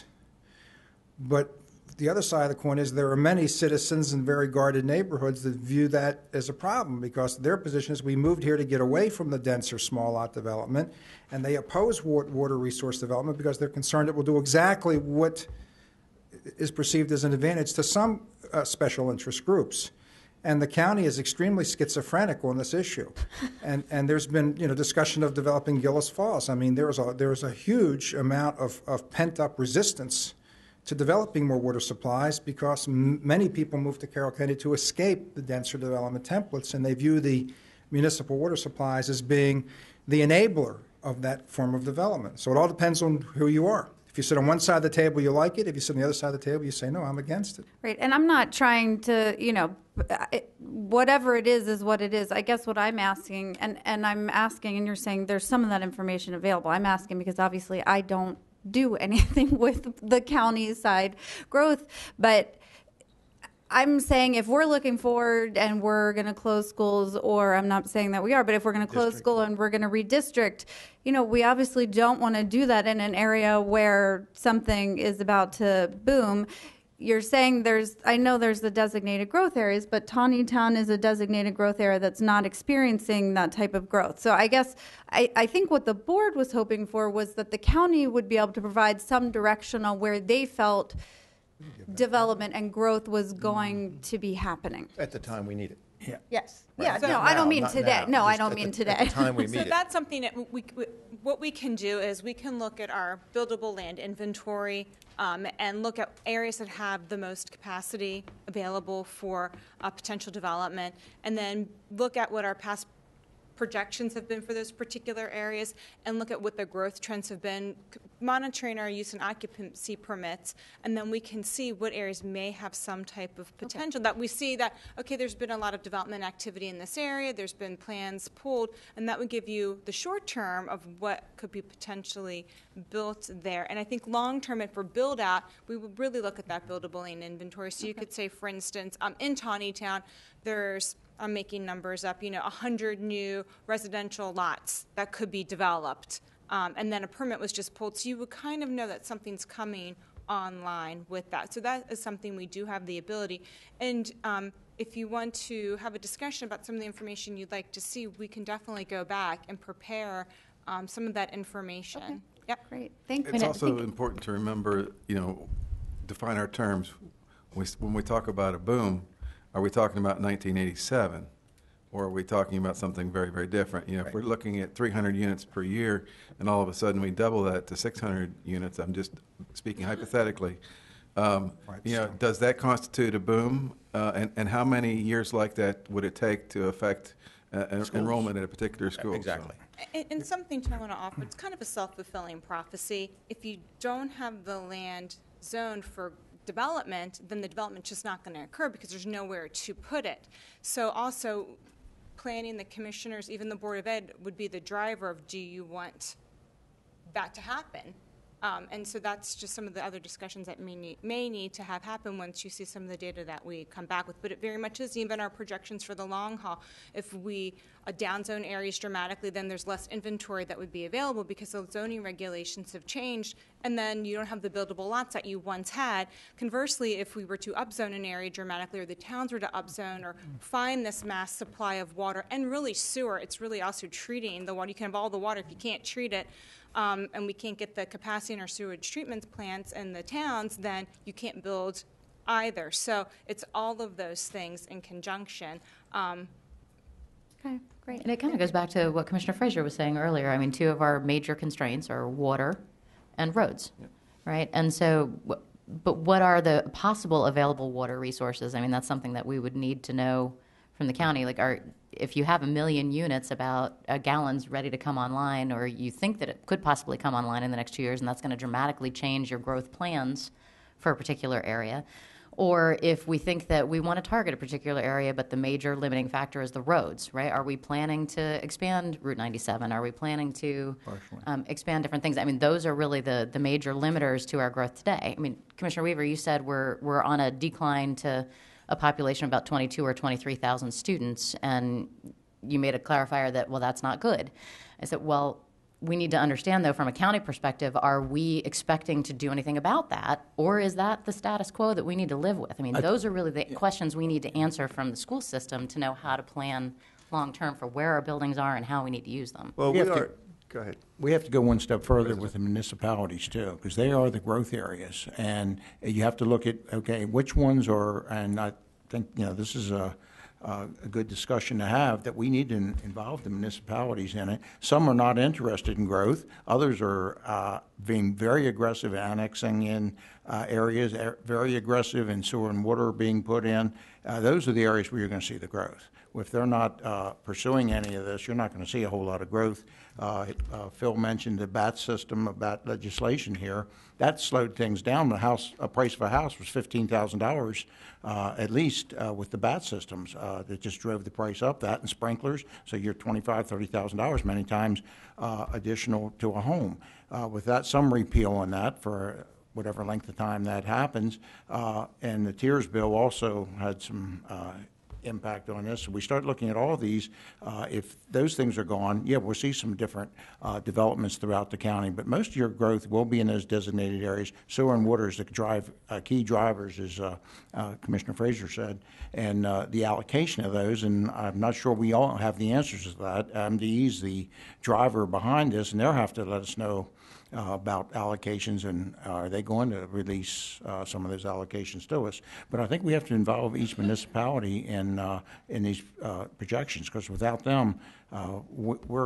But the other side of the coin is there are many citizens in very guarded neighborhoods that view that as a problem because their position is we moved here to get away from the denser small lot development, and they oppose water resource development because they're concerned it will do exactly what is perceived as an advantage to some uh, special interest groups. And the county is extremely schizophrenic on this issue. And and there's been, you know, discussion of developing Gillis Falls. I mean, there was a there was a huge amount of, of pent-up resistance to developing more water supplies because m- many people moved to Carroll County to escape the denser development templates, and they view the municipal water supplies as being the enabler of that form of development. So it all depends on who you are. If you sit on one side of the table, you like it. If you sit on the other side of the table, you say, no, I'm against it. Right, and I'm not trying to, you know, it, whatever it is is what it is. I guess what I'm asking, and, and I'm asking, and you're saying there's some of that information available. I'm asking because obviously I don't do anything with the county side growth, but I'm saying if we're looking forward and we're going to close schools, or I'm not saying that we are, but if we're going to close school and we're going to redistrict, you know, we obviously don't want to do that in an area where something is about to boom. You're saying there's, I know there's the designated growth areas, but Tawnytown is a designated growth area that's not experiencing that type of growth. So I guess I, I think what the board was hoping for was that the county would be able to provide some direction on where they felt development and growth was going to be happening. At the time we need it. Yeah. Yes. Right. Yeah. So no, I don't now, mean not today. now, No, I just don't at mean the- today. at the time we So need it. that's something that we, we, what we can do is we can look at our buildable land inventory um, and look at areas that have the most capacity available for uh, potential development, and then look at what our past projections have been for those particular areas and look at what the growth trends have been, c- monitoring our use and occupancy permits, and then we can see what areas may have some type of potential that we see that, okay, there's been a lot of development activity in this area, there's been plans pulled, and that would give you the short term of what could be potentially built there. And I think long term and for build out, we would really look at that buildable land inventory. So you could say, for instance, um, in Tawnytown, there's, I'm making numbers up, you know, one hundred new residential lots that could be developed. Um, and then a permit was just pulled. So you would kind of know that something's coming online with that. So that is something we do have the ability. And um, if you want to have a discussion about some of the information you'd like to see, we can definitely go back and prepare um, some of that information. Okay. Yep. Great. Thank you. It's also important to remember, you know, define our terms. We- When we talk about a boom, are we talking about nineteen eighty-seven? Or are we talking about something very, very different? You know, if we're looking at three hundred units per year, and all of a sudden we double that to six hundred units, I'm just speaking hypothetically, um, you know, does that constitute a boom? Uh, And, and how many years like that would it take to affect uh, en- Schools. enrollment at a particular school? So- Exactly. And, and something to want to offer, it's kind of a self-fulfilling prophecy. If you don't have the land zoned for development, then the development's just not going to occur because there's nowhere to put it. So also, planning, the commissioners, even the Board of Ed, would be the driver of, do you want that to happen? Um, and so that's just some of the other discussions that may need, may need to have happen once you see some of the data that we come back with. But it very much is even our projections for the long haul. If we uh, downzone areas dramatically, then there's less inventory that would be available because the zoning regulations have changed, and then you don't have the buildable lots that you once had. Conversely, if we were to upzone an area dramatically, or the towns were to upzone or find this mass supply of water and really sewer, it's really also treating the water. You can have all the water if you can't treat it. Um, and we can't get the capacity in our sewage treatment plants in the towns, then you can't build either. So it's all of those things in conjunction. Um, Okay, great. And it kind of goes back to what Commissioner Frazier was saying earlier. I mean, two of our major constraints are water and roads, right? And so, wh- but what are the possible available water resources? I mean, that's something that we would need to know from the county. Like, are, if you have a million units about uh, gallons ready to come online, or you think that it could possibly come online in the next two years, and that's going to dramatically change your growth plans for a particular area, or if we think that we want to target a particular area, but the major limiting factor is the roads, right? Are we planning to expand Route ninety-seven? Are we planning to um, expand different things? I mean, those are really the, the major limiters to our growth today. I mean, Commissioner Weaver, you said we're, we're on a decline to a population of about twenty-two or twenty-three thousand students, and you made a clarifier that, well, that's not good. I said, well, we need to understand, though, from a county perspective, are we expecting to do anything about that, or is that the status quo that we need to live with? I mean, I- those are really the questions we need to answer from the school system to know how to plan long-term for where our buildings are and how we need to use them. Well, We we have to- are, go ahead. We have to go one step further with the municipalities too, because they are the growth areas. And you have to look at, okay, which ones are, and I think, you know, this is a, a a good discussion to have, that we need to in- involve the municipalities in it. Some are not interested in growth. Others are uh, being very aggressive, annexing in uh, areas, er- very aggressive in sewer and water being put in. Uh, Those are the areas where you're going to see the growth. If they're not uh, pursuing any of this, you're not going to see a whole lot of growth. Uh, uh, Phil mentioned the B A T system, about legislation here. That slowed things down. The house, a price of a house was fifteen thousand dollars uh, at least uh, with the B A T systems. Uh, that just drove the price up. That and sprinklers, so you're twenty-five thousand dollars, thirty thousand dollars many times uh, additional to a home. Uh, with that, some repeal on that for whatever length of time that happens. Uh, and the TIERS bill also had some uh, impact on this. So we start looking at all these. Uh, if those things are gone, yeah, we'll see some different uh, developments throughout the county. But most of your growth will be in those designated areas. Sewer and water is the drive, uh, key drivers, as uh, uh, Commissioner Frazier said, and uh, the allocation of those. And I'm not sure we all have the answers to that. M D E is the driver behind this, and they'll have to let us know Uh, about allocations, and uh, are they going to release uh, some of those allocations to us? But I think we have to involve each municipality in uh, in these uh, projections, because without them, uh, we- we're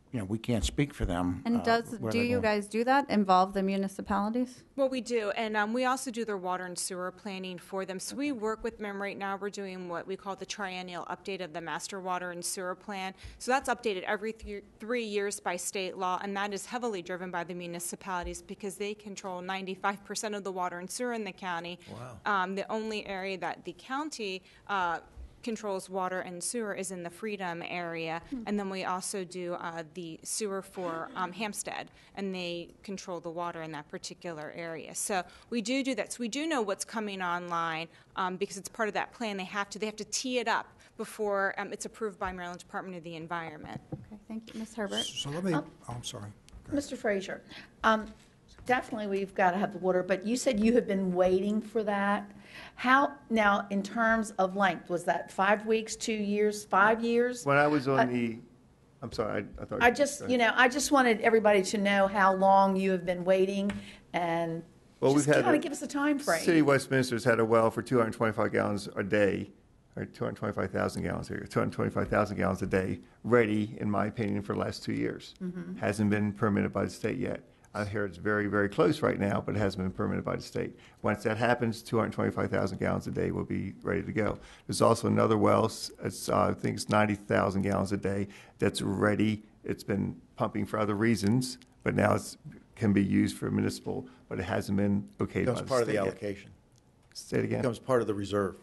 you know, we can't speak for them. And uh, does, where do they're you going. guys do that, involve the municipalities? Well, we do, and um, we also do their water and sewer planning for them. So we work with them right now. We're doing what we call the triennial update of the master water and sewer plan. So that's updated every th- three years by state law, and that is heavily driven by the municipalities because they control ninety-five percent of the water and sewer in the county. Wow. Um, the only area that the county uh, controls water and sewer is in the Freedom area, and then we also do uh, the sewer for um, Hampstead, and they control the water in that particular area. So we do do that. So we do know what's coming online um, because it's part of that plan. They have to they have to tee it up before um, it's approved by Maryland Department of the Environment. Okay, thank you. Miz Herbert? So let me, oh, I'm sorry. Mister Frazier, um, definitely we've got to have the water, but you said you have been waiting for that. How, now, in terms of length, was that five weeks, two years, five years? When I was Uh, on the, I'm sorry, I I thought. I just, you know, I just wanted everybody to know how long you have been waiting and Well, just we've had kind a- of give us a time frame. City of Westminster's had a well for two hundred twenty-five gallons a day, or two hundred twenty-five thousand gallons here, two hundred twenty-five thousand gallons a day, ready, in my opinion, for the last two years. Mhm. Hasn't been permitted by the state yet. I hear it's very, very close right now, but it hasn't been permitted by the state. Once that happens, two hundred twenty-five thousand gallons a day will be ready to go. There's also another well, s- it's, uh, I think it's ninety thousand gallons a day, that's ready. It's been pumping for other reasons, but now it's, can be used for municipal, but it hasn't been okayed by the state Becomes part of the yet. allocation. Say it again? Becomes part of the reserve.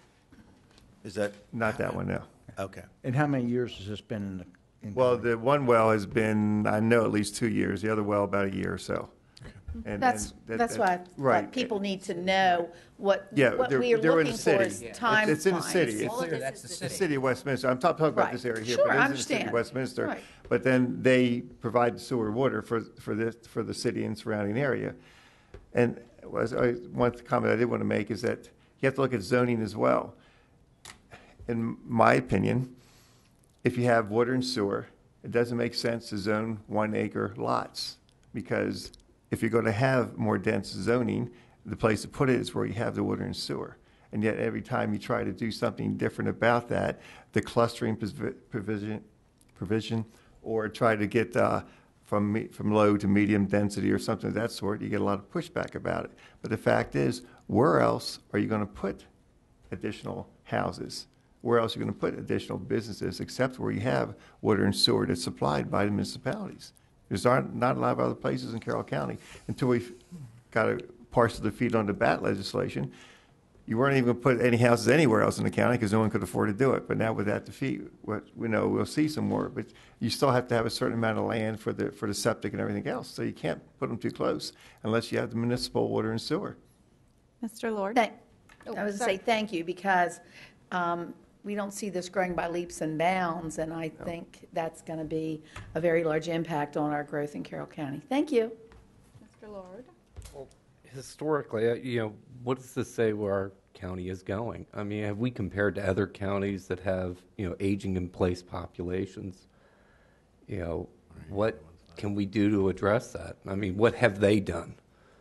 Is that? Not that one, no. Okay. And how many years has this been in the? in- Well, the one well has been, I know, at least two years, the other well about a year or so. And- That's, and that- that's that- why I Right. thought people need to know what, Yeah, what they're, we are they're in looking the for city. is It's- timelines. It's in the city. It's Clear, that's the the city. city of Westminster. I'm talking about Right. this area here, Sure, but I it is in the city of understand. Westminster. Right. But then they provide sewer water for, for this, for the city and surrounding area. And was, I, one comment I did want to make is that you have to look at zoning as well. In my opinion, if you have water and sewer, it doesn't make sense to zone one acre lots, because if you're going to have more dense zoning, the place to put it is where you have the water and sewer. And yet, every time you try to do something different about that, the clustering provi- provision, provision, or try to get uh, from me, from low to medium density or something of that sort, you get a lot of pushback about it. But the fact is, where else are you going to put additional houses? Where else are you going to put additional businesses except where you have water and sewer that's supplied by the municipalities? There's aren't, not a lot of other places in Carroll County until we've got to parcel the feet on the bat legislation. You weren't even going to put any houses anywhere else in the county because no one could afford to do it. But now with that defeat, what we know, we'll see some more. But you still have to have a certain amount of land for the for the septic and everything else. So you can't put them too close unless you have the municipal water and sewer. Mister Lord? Thank, Oh, I was to sorry. say thank you, because um, we don't see this growing by leaps and bounds, and I think that's going to be a very large impact on our growth in Carroll County. Thank you. Mister Lord? Historically, uh, you know, what does this say where our county is going? I mean, have we compared to other counties that have, you know, aging in place populations? You know, what can we do to address that? I mean, what have they done?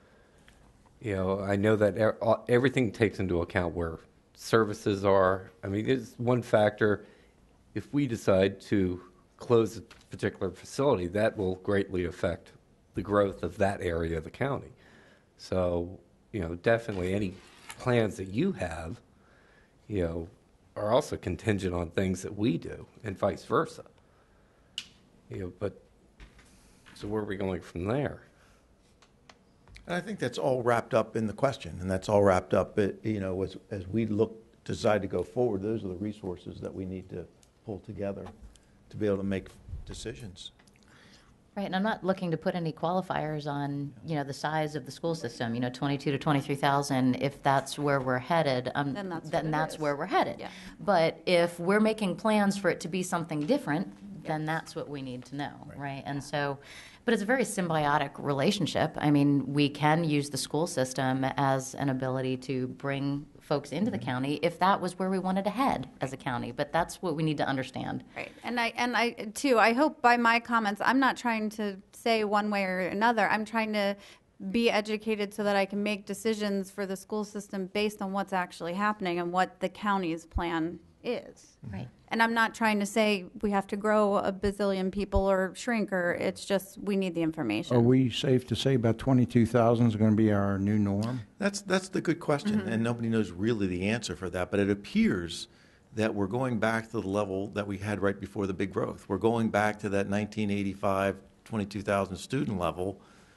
You know, I know that e- all- everything takes into account where services are. I mean, it's one factor. If we decide to close a particular facility, that will greatly affect the growth of that area of the county. So, you know, definitely any plans that you have, you know, are also contingent on things that we do and vice versa. You know, but, so where are we going from there? And I think that's all wrapped up in the question, and that's all wrapped up, uh, you know, as, as we look, decide to go forward, those are the resources that we need to pull together to be able to make decisions. Right, and I'm not looking to put any qualifiers on, you know, the size of the school system, you know, twenty-two to twenty-three thousand, if that's where we're headed, um, Then that's then what it that's is. where we're headed. Yeah. But if we're making plans for it to be something different, then that's what we need to know, right? And so, but it's a very symbiotic relationship. I mean, we can use the school system as an ability to bring folks into the county if that was where we wanted to head as a county, but that's what we need to understand. Right, and I, and I, too, I hope by my comments, I'm not trying to say one way or another. I'm trying to be educated so that I can make decisions for the school system based on what's actually happening and what the county's plan is. Right. And I'm not trying to say we have to grow a bazillion people or shrink, or it's just we need the information. Are we safe to say about twenty-two thousand is going to be our new norm? That's, that's the good question, Mm-hmm. and nobody knows really the answer for that. But it appears that we're going back to the level that we had right before the big growth. We're going back to that nineteen eighty-five, twenty-two thousand student level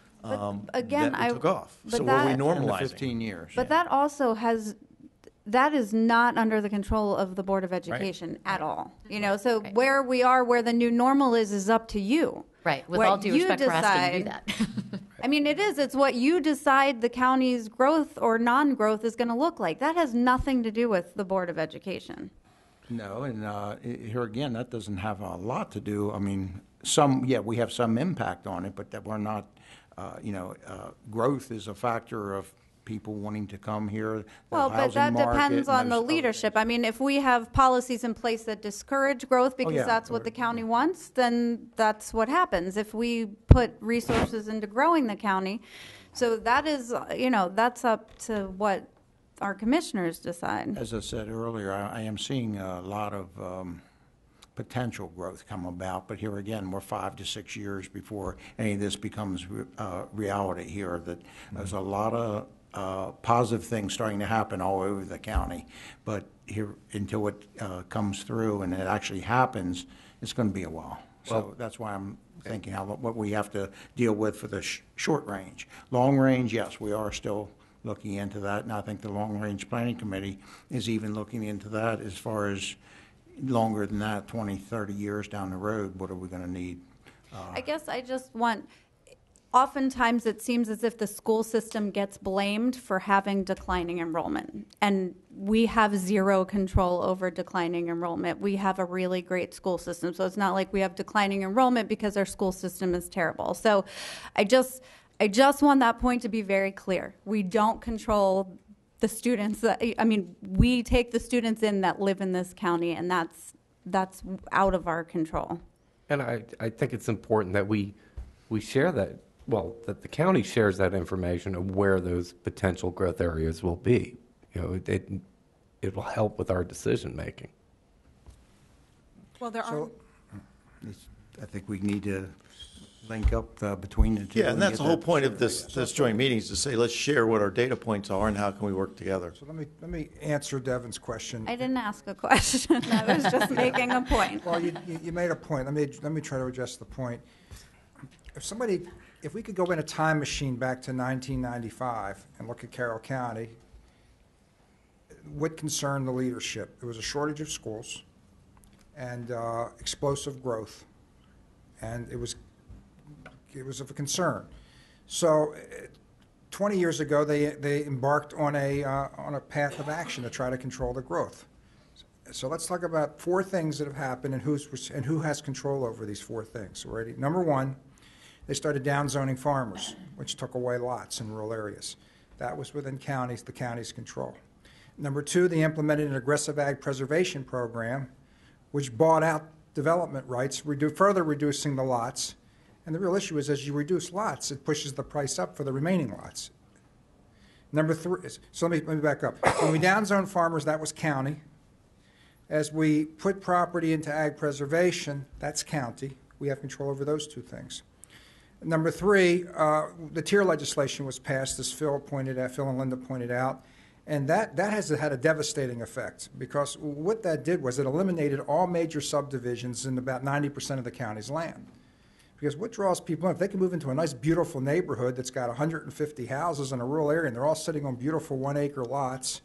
um, again, that we I- took off. but So were we that- normalizing? fifteen years. But that also has, that is not under the control of the Board of Education at all. You know, so where we are, where the new normal is, is up to you. Right, with What all due you respect for asking to do decide- that. I mean, it is. It's what you decide the county's growth or non-growth is going to look like. That has nothing to do with the Board of Education. No, and uh, i- here again, that doesn't have a lot to do, I mean, some, yeah, we have some impact on it, but that we're not, uh, you know, uh, growth is a factor of people wanting to come here, the Well, but housing that market depends and on the those other leadership. I mean, if we have policies in place that discourage growth because yeah, that's what or- the county wants, then that's what happens. If we put resources into growing the county, so that is, uh, you know, that's up to what our commissioners decide. As I said earlier, I I am seeing a lot of um, potential growth come about, but here again, we're five to six years before any of this becomes re- uh, reality here, that there's a lot of uh, positive things starting to happen all over the county, but here, until it uh, comes through and it actually happens, it's going to be a while. So Well- that's why I'm thinking how, what we have to deal with for the sh- short range. Long range, yes, we are still looking into that, and I think the Long Range Planning Committee is even looking into that as far as longer than that, twenty, thirty years down the road, what are we going to need? I guess I just want, oftentimes it seems as if the school system gets blamed for having declining enrollment. And we have zero control over declining enrollment. We have a really great school system. So it's not like we have declining enrollment because our school system is terrible. So I just, I just want that point to be very clear. We don't control the students that, I mean, we take the students in that live in this county, and that's, that's out of our control. And I, I think it's important that we, we share that, well, that the county shares that information of where those potential growth areas will be. You know, it, it, it will help with our decision-making. Well, there are, So, it's- I think we need to link up uh, between the two. Yeah, and that's get the whole that point of shared. this, this joint meeting is to say, let's share what our data points are and how can we work together. So let me, let me answer Devin's question. I didn't ask a question. I was just making a point. Well, you, you you made a point. Let me, let me try to address the point. If somebody, if we could go in a time machine back to nineteen ninety-five and look at Carroll County, what concerned the leadership? There was a shortage of schools and uh, explosive growth, and it was, it was of a concern. So uh, twenty years ago, they, they embarked on a, uh, on a path of action to try to control the growth. So let's talk about four things that have happened and who's, and who has control over these four things. Already, number one, they started downzoning farmers, which took away lots in rural areas. That was within counties, the county's control. Number two, they implemented an aggressive ag preservation program, which bought out development rights, redu- further reducing the lots. And the real issue is, as you reduce lots, it pushes the price up for the remaining lots. Number three, so let me, let me back up. When we downzone farmers, that was county. As we put property into ag preservation, that's county. We have control over those two things. Number three, uh, the tier legislation was passed, as Phil pointed out, Phil and Linda pointed out, and that, that has had a devastating effect, because what that did was it eliminated all major subdivisions in about ninety percent of the county's land. Because what draws people in, if they can move into a nice, beautiful neighborhood that's got one hundred fifty houses in a rural area, and they're all sitting on beautiful one-acre lots,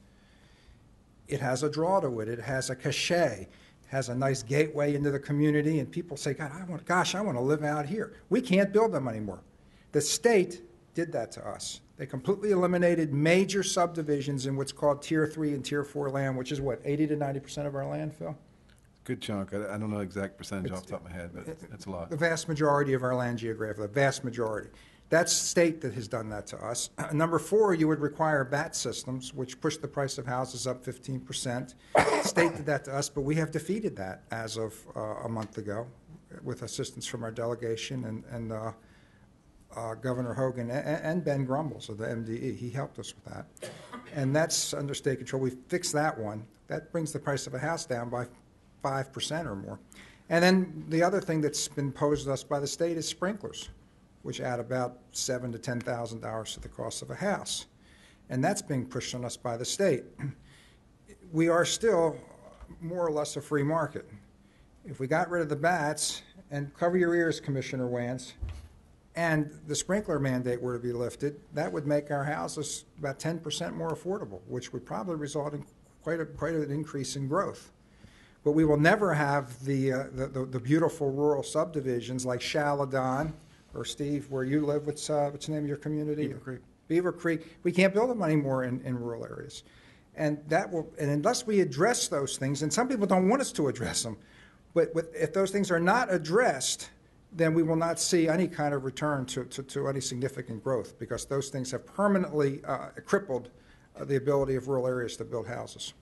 it has a draw to it. It has a cachet. It has a nice gateway into the community, and people say, God, I want, gosh, I want to live out here. We can't build them anymore. The state did that to us. They completely eliminated major subdivisions in what's called Tier three and Tier four land, which is what, eighty to ninety percent of our land, Phil? Good chunk. I I don't know the exact percentage It's- off the top of my head, but it's a lot. The vast majority of our land geographically, the vast majority. That's state that has done that to us. Number four, you would require B A T systems, which push the price of houses up fifteen percent. State did that to us, but we have defeated that as of uh, a month ago with assistance from our delegation and, and uh, uh, Governor Hogan and, and Ben Grumbles of the M D E. He helped us with that. And that's under state control. We fixed that one. That brings the price of a house down by five percent or more. And then the other thing that's been posed to us by the state is sprinklers, which add about seven to ten thousand dollars to the cost of a house, and that's being pushed on us by the state. We are still more or less a free market. If we got rid of the bats, and cover your ears, Commissioner Wance, and the sprinkler mandate were to be lifted, that would make our houses about ten percent more affordable, which would probably result in quite a quite an increase in growth. But we will never have the, uh, the, the, the beautiful rural subdivisions like Shaladon, or Steve, where you live. What's, uh, what's the name of your community? Beaver Creek. Beaver Creek. We can't build them anymore in, in rural areas. And that will, and unless we address those things, and some people don't want us to address them, but with, if those things are not addressed, then we will not see any kind of return to, to, to any significant growth, because those things have permanently uh, crippled uh, the ability of rural areas to build houses.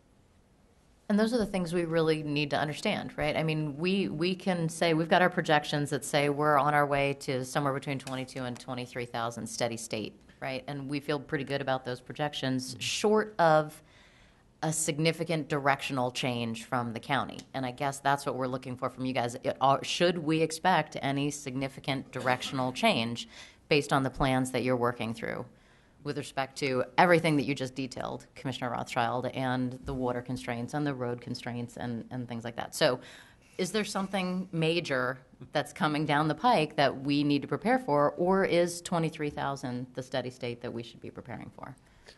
And those are the things we really need to understand, right? I mean, we, we can say, we've got our projections that say we're on our way to somewhere between twenty-two and twenty-three thousand steady state, right? And we feel pretty good about those projections, short of a significant directional change from the county. And I guess that's what we're looking for from you guys. It, uh, should we expect any significant directional change based on the plans that you're working through with respect to everything that you just detailed, Commissioner Rothschild, and the water constraints and the road constraints and, and things like that? So is there something major that's coming down the pike that we need to prepare for, or is twenty-three thousand the steady state that we should be preparing for?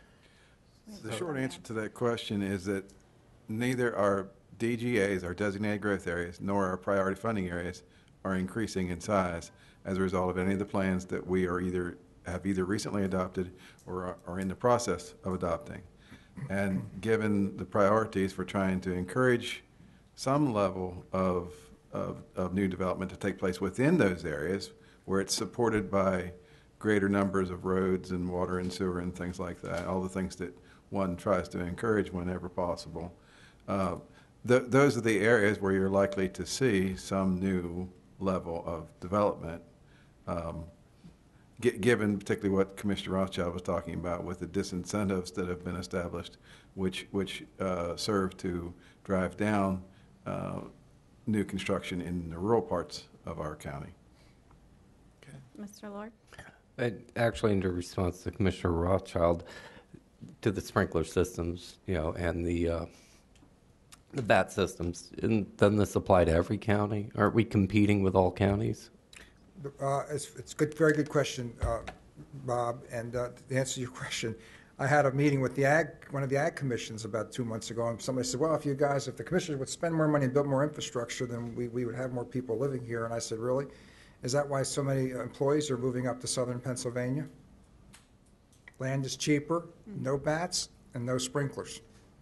The short answer to that question is that neither our D G As, our designated growth areas, nor our priority funding areas are increasing in size as a result of any of the plans that we are either have either recently adopted or are, are in the process of adopting. And given the priorities for trying to encourage some level of, of, of new development to take place within those areas where it's supported by greater numbers of roads and water and sewer and things like that, all the things that one tries to encourage whenever possible. Uh, th those are the areas where you're likely to see some new level of development, um, given particularly what Commissioner Rothschild was talking about with the disincentives that have been established, which, which uh, serve to drive down uh, new construction in the rural parts of our county. Okay. Mister Lord? And actually, in response to Commissioner Rothschild, to the sprinkler systems, you know, and the uh, the bat systems, and doesn't this apply to every county? Aren't we competing with all counties? Uh, it's it's good, very good question, uh, Bob. And uh, to answer your question, I had a meeting with the ag, one of the ag commissions about two months ago, and somebody said, "Well, if you guys, if the commissioners would spend more money and build more infrastructure, then we we would have more people living here." And I said, "Really? Is that why so many employees are moving up to southern Pennsylvania? Land is cheaper, no bats, and no sprinklers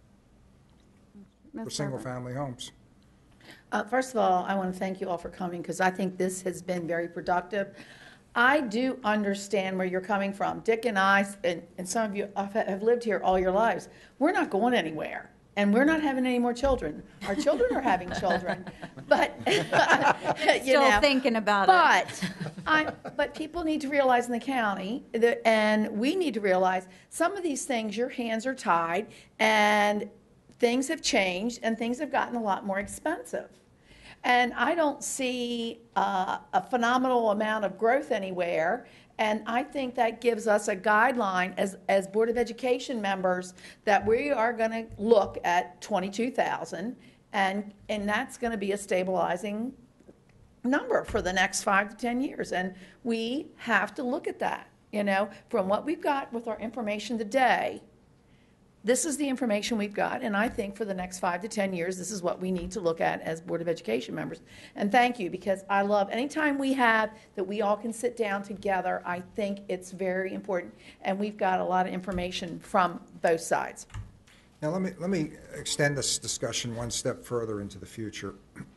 for single-family homes." Uh, First of all, I want to thank you all for coming, because I think this has been very productive. I do understand where you're coming from. Dick and I, and, and some of you have have lived here all your lives. We're not going anywhere, and we're not having any more children. Our children are having children, but you Still know, thinking about but, it. I, but people need to realize in the county, that, and we need to realize, some of these things, your hands are tied, and things have changed, and things have gotten a lot more expensive. And I don't see uh, a phenomenal amount of growth anywhere. And I think that gives us a guideline as, as Board of Education members that we are going to look at twenty-two thousand, and, and that's going to be a stabilizing number for the next five to ten years. And we have to look at that, you know, from what we've got with our information today. This is the information we've got, and I think for the next five to ten years, this is what we need to look at as Board of Education members. And thank you, because I love anytime we have that we all can sit down together. I think it's very important, and we've got a lot of information from both sides. Now, let me, let me extend this discussion one step further into the future.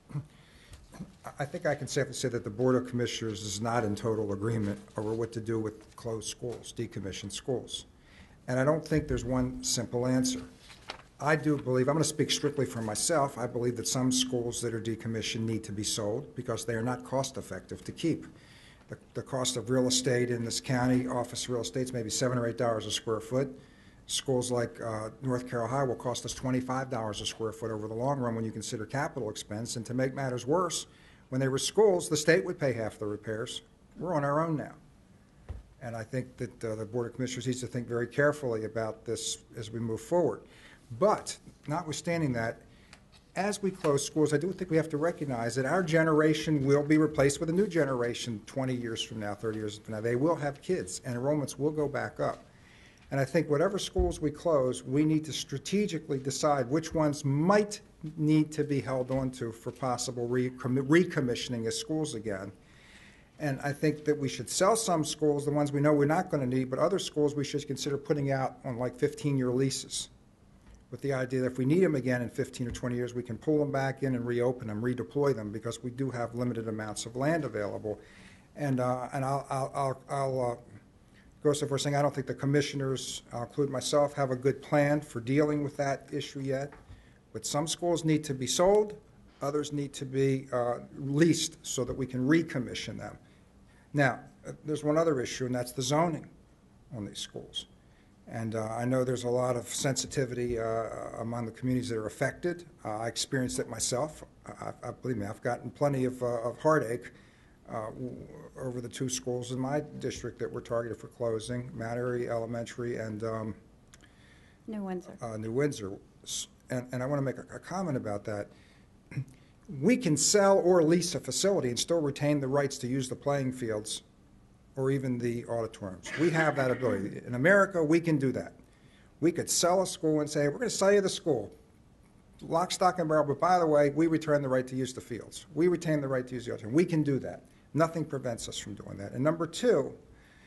I think I can safely say that the Board of Commissioners is not in total agreement over what to do with closed schools, decommissioned schools. And I don't think there's one simple answer. I do believe, I'm going to speak strictly for myself, I believe that some schools that are decommissioned need to be sold because they are not cost effective to keep. The, the cost of real estate in this county, office real estate, is maybe seven or eight dollars a square foot. Schools like uh, North Carroll High will cost us twenty-five dollars a square foot over the long run when you consider capital expense. And to make matters worse, when they were schools, the state would pay half the repairs. We're on our own now. And I think that uh, the Board of Commissioners needs to think very carefully about this as we move forward. But notwithstanding that, as we close schools, I do think we have to recognize that our generation will be replaced with a new generation twenty years from now, thirty years from now. They will have kids, and enrollments will go back up. And I think whatever schools we close, we need to strategically decide which ones might need to be held onto for possible recom- recommissioning as schools again. And I think that we should sell some schools, the ones we know we're not going to need, but other schools we should consider putting out on like fifteen-year leases, with the idea that if we need them again in fifteen or twenty years, we can pull them back in and reopen them, redeploy them, because we do have limited amounts of land available. And uh, and I'll, I'll, I'll, I'll uh, go so far as saying I don't think the commissioners, I'll include myself, have a good plan for dealing with that issue yet. But some schools need to be sold, others need to be uh, leased so that we can recommission them. Now, uh, there's one other issue, and that's the zoning on these schools. And uh, I know there's a lot of sensitivity uh, among the communities that are affected. Uh, I experienced it myself. I, I believe me, I've gotten plenty of, uh, of heartache uh, w- over the two schools in my district that were targeted for closing, Mount Airy Elementary and um, New Windsor. Uh, New Windsor. And, and I want to make a, a comment about that. We can sell or lease a facility and still retain the rights to use the playing fields or even the auditoriums. We have that ability. In America, we can do that. We could sell a school and say, we're going to sell you the school, lock, stock, and barrel, but by the way, we return the right to use the fields. We retain the right to use the auditorium. We can do that. Nothing prevents us from doing that. And number two,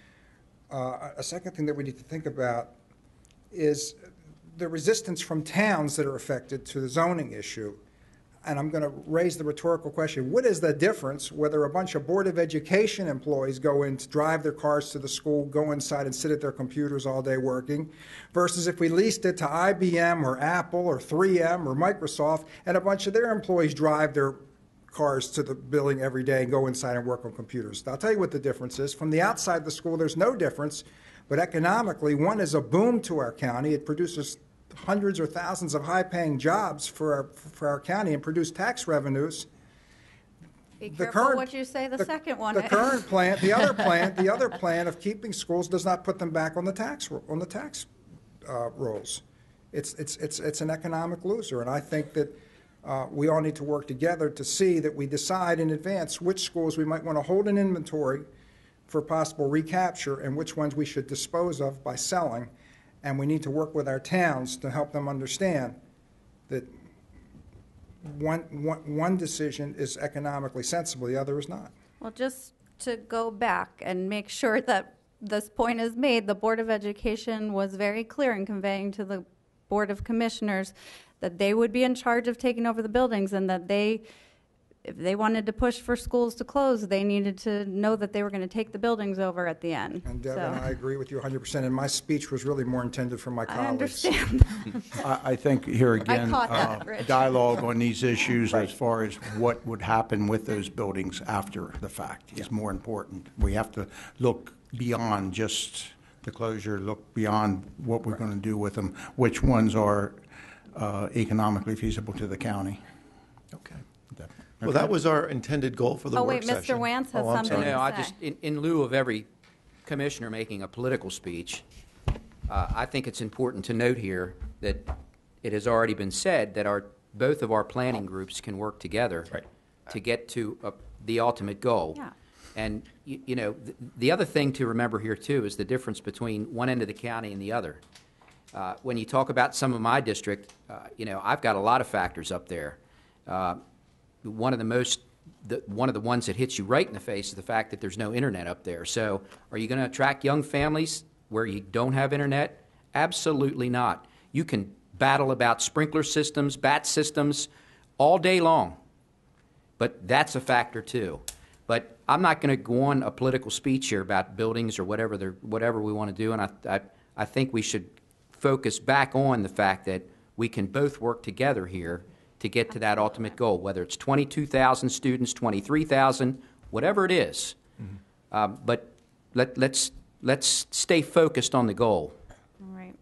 uh, a second thing that we need to think about is the resistance from towns that are affected to the zoning issue. And I'm going to raise the rhetorical question, what is the difference whether a bunch of Board of Education employees go in to drive their cars to the school, go inside and sit at their computers all day working, versus if we leased it to I B M or Apple or three M or Microsoft, and a bunch of their employees drive their cars to the building every day and go inside and work on computers. I'll tell you what the difference is. From the outside of the school, there's no difference, but economically, one is a boom to our county. It produces hundreds or thousands of high-paying jobs for our, for our county and produce tax revenues. Be The careful current- what you say the, the- second one. The current plan, the other plan, the other plan of keeping schools does not put them back on the tax ro- on the tax uh, rolls. It's it's it's it's an economic loser, and I think that uh, we all need to work together to see that we decide in advance which schools we might want to hold in inventory for possible recapture and which ones we should dispose of by selling. And we need to work with our towns to help them understand that one, one, one decision is economically sensible, the other is not. Well, just to go back and make sure that this point is made, the Board of Education was very clear in conveying to the Board of Commissioners that they would be in charge of taking over the buildings and that they, if they wanted to push for schools to close, they needed to know that they were going to take the buildings over at the end. And Devin, So- I agree with you one hundred percent, and my speech was really more intended for my colleagues. I understand. I, I think here again, caught that, uh, Rich. dialogue on these issues as far as what would happen with those buildings after the fact is more important. We have to look beyond just the closure, look beyond what we're going to do with them, which ones are uh, economically feasible to the county. Okay. Well, that was our intended goal for the Oh, work wait, Mister session. Wance has Oh, I'm something sorry. No, I say. just, in, in lieu of every commissioner making a political speech, uh, I think it's important to note here that it has already been said that our, both of our planning groups can work together to get to uh, the ultimate goal. Yeah. And, you, you know, th- the other thing to remember here, too, is the difference between one end of the county and the other. Uh, when you talk about some of my district, uh, you know, I've got a lot of factors up there. Uh, one of the most The, one of the ones that hits you right in the face is the fact that there's no internet up there. So are you going to attract young families where you don't have internet? Absolutely not. You can battle about sprinkler systems, bat systems all day long, but that's a factor too. But I'm not going to go on a political speech here about buildings or whatever they're, whatever we want to do, and I, I, I think we should focus back on the fact that we can both work together here to get to that ultimate goal, whether it's twenty-two thousand students, twenty-three thousand, whatever it is. Um, but let, let's, let's stay focused on the goal. All right.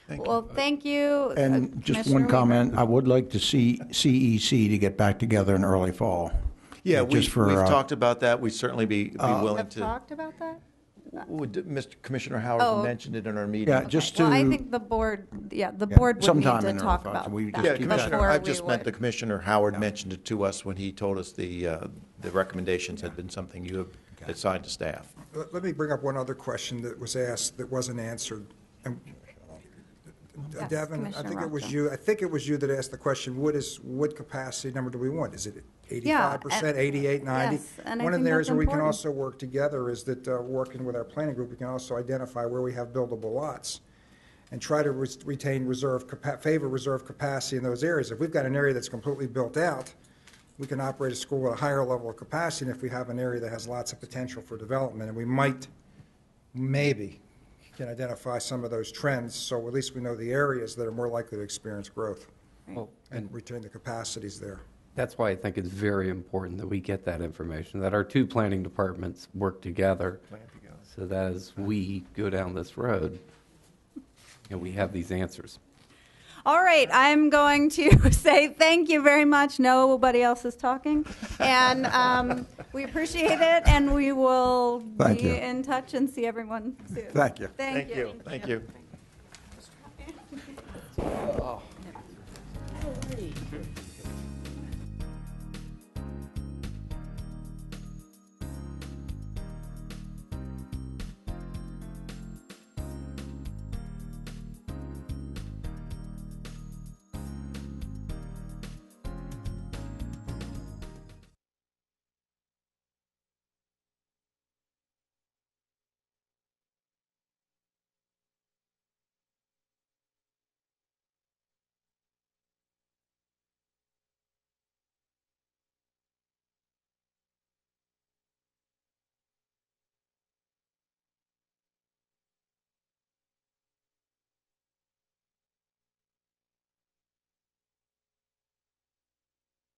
Well, thank you. uh, And just Commissioner one Weaver. comment, I would like to see C E C to get back together in early fall. Yeah, Uh, we, just for, we've uh, talked about that. We'd certainly be, be willing Have to. talked about that? Would, Mister Commissioner Howard Oh. mentioned it in our meeting. Yeah, just to. Well, I think the board, yeah, the Yeah, board would need sometime to in talk early fall, about so we that just Yeah, keep that- Commissioner, before I we just meant would- the Commissioner Howard mentioned it to us when he told us the, uh, the recommendations had been something you had assigned to staff. Let let me bring up one other question that was asked that wasn't answered. And, uh, Yes, Devin, I Commissioner think it was Rothschild. you, I think it was you that asked the question, what is, what capacity number do we want? Is it eighty-five percent, and- eighty-eight, ninety? yes, and I One of think the areas that's where we can important. also work together is that, uh, working with our planning group, we can also identify where we have buildable lots and try to res- retain reserve, capa- favor reserve capacity in those areas. If we've got an area that's completely built out, we can operate a school at a higher level of capacity than if we have an area that has lots of potential for development. And we might, maybe, can identify some of those trends, so at least we know the areas that are more likely to experience growth Well, and retain the capacities there. That's why I think it's very important that we get that information, that our two planning departments work together, so that as we go down this road, you know, we have these answers. All right, I'm going to say thank you very much. Nobody else is talking. And um, we appreciate it, and we will Thank be you. in touch and see everyone soon. Thank you. Thank you. Thank you.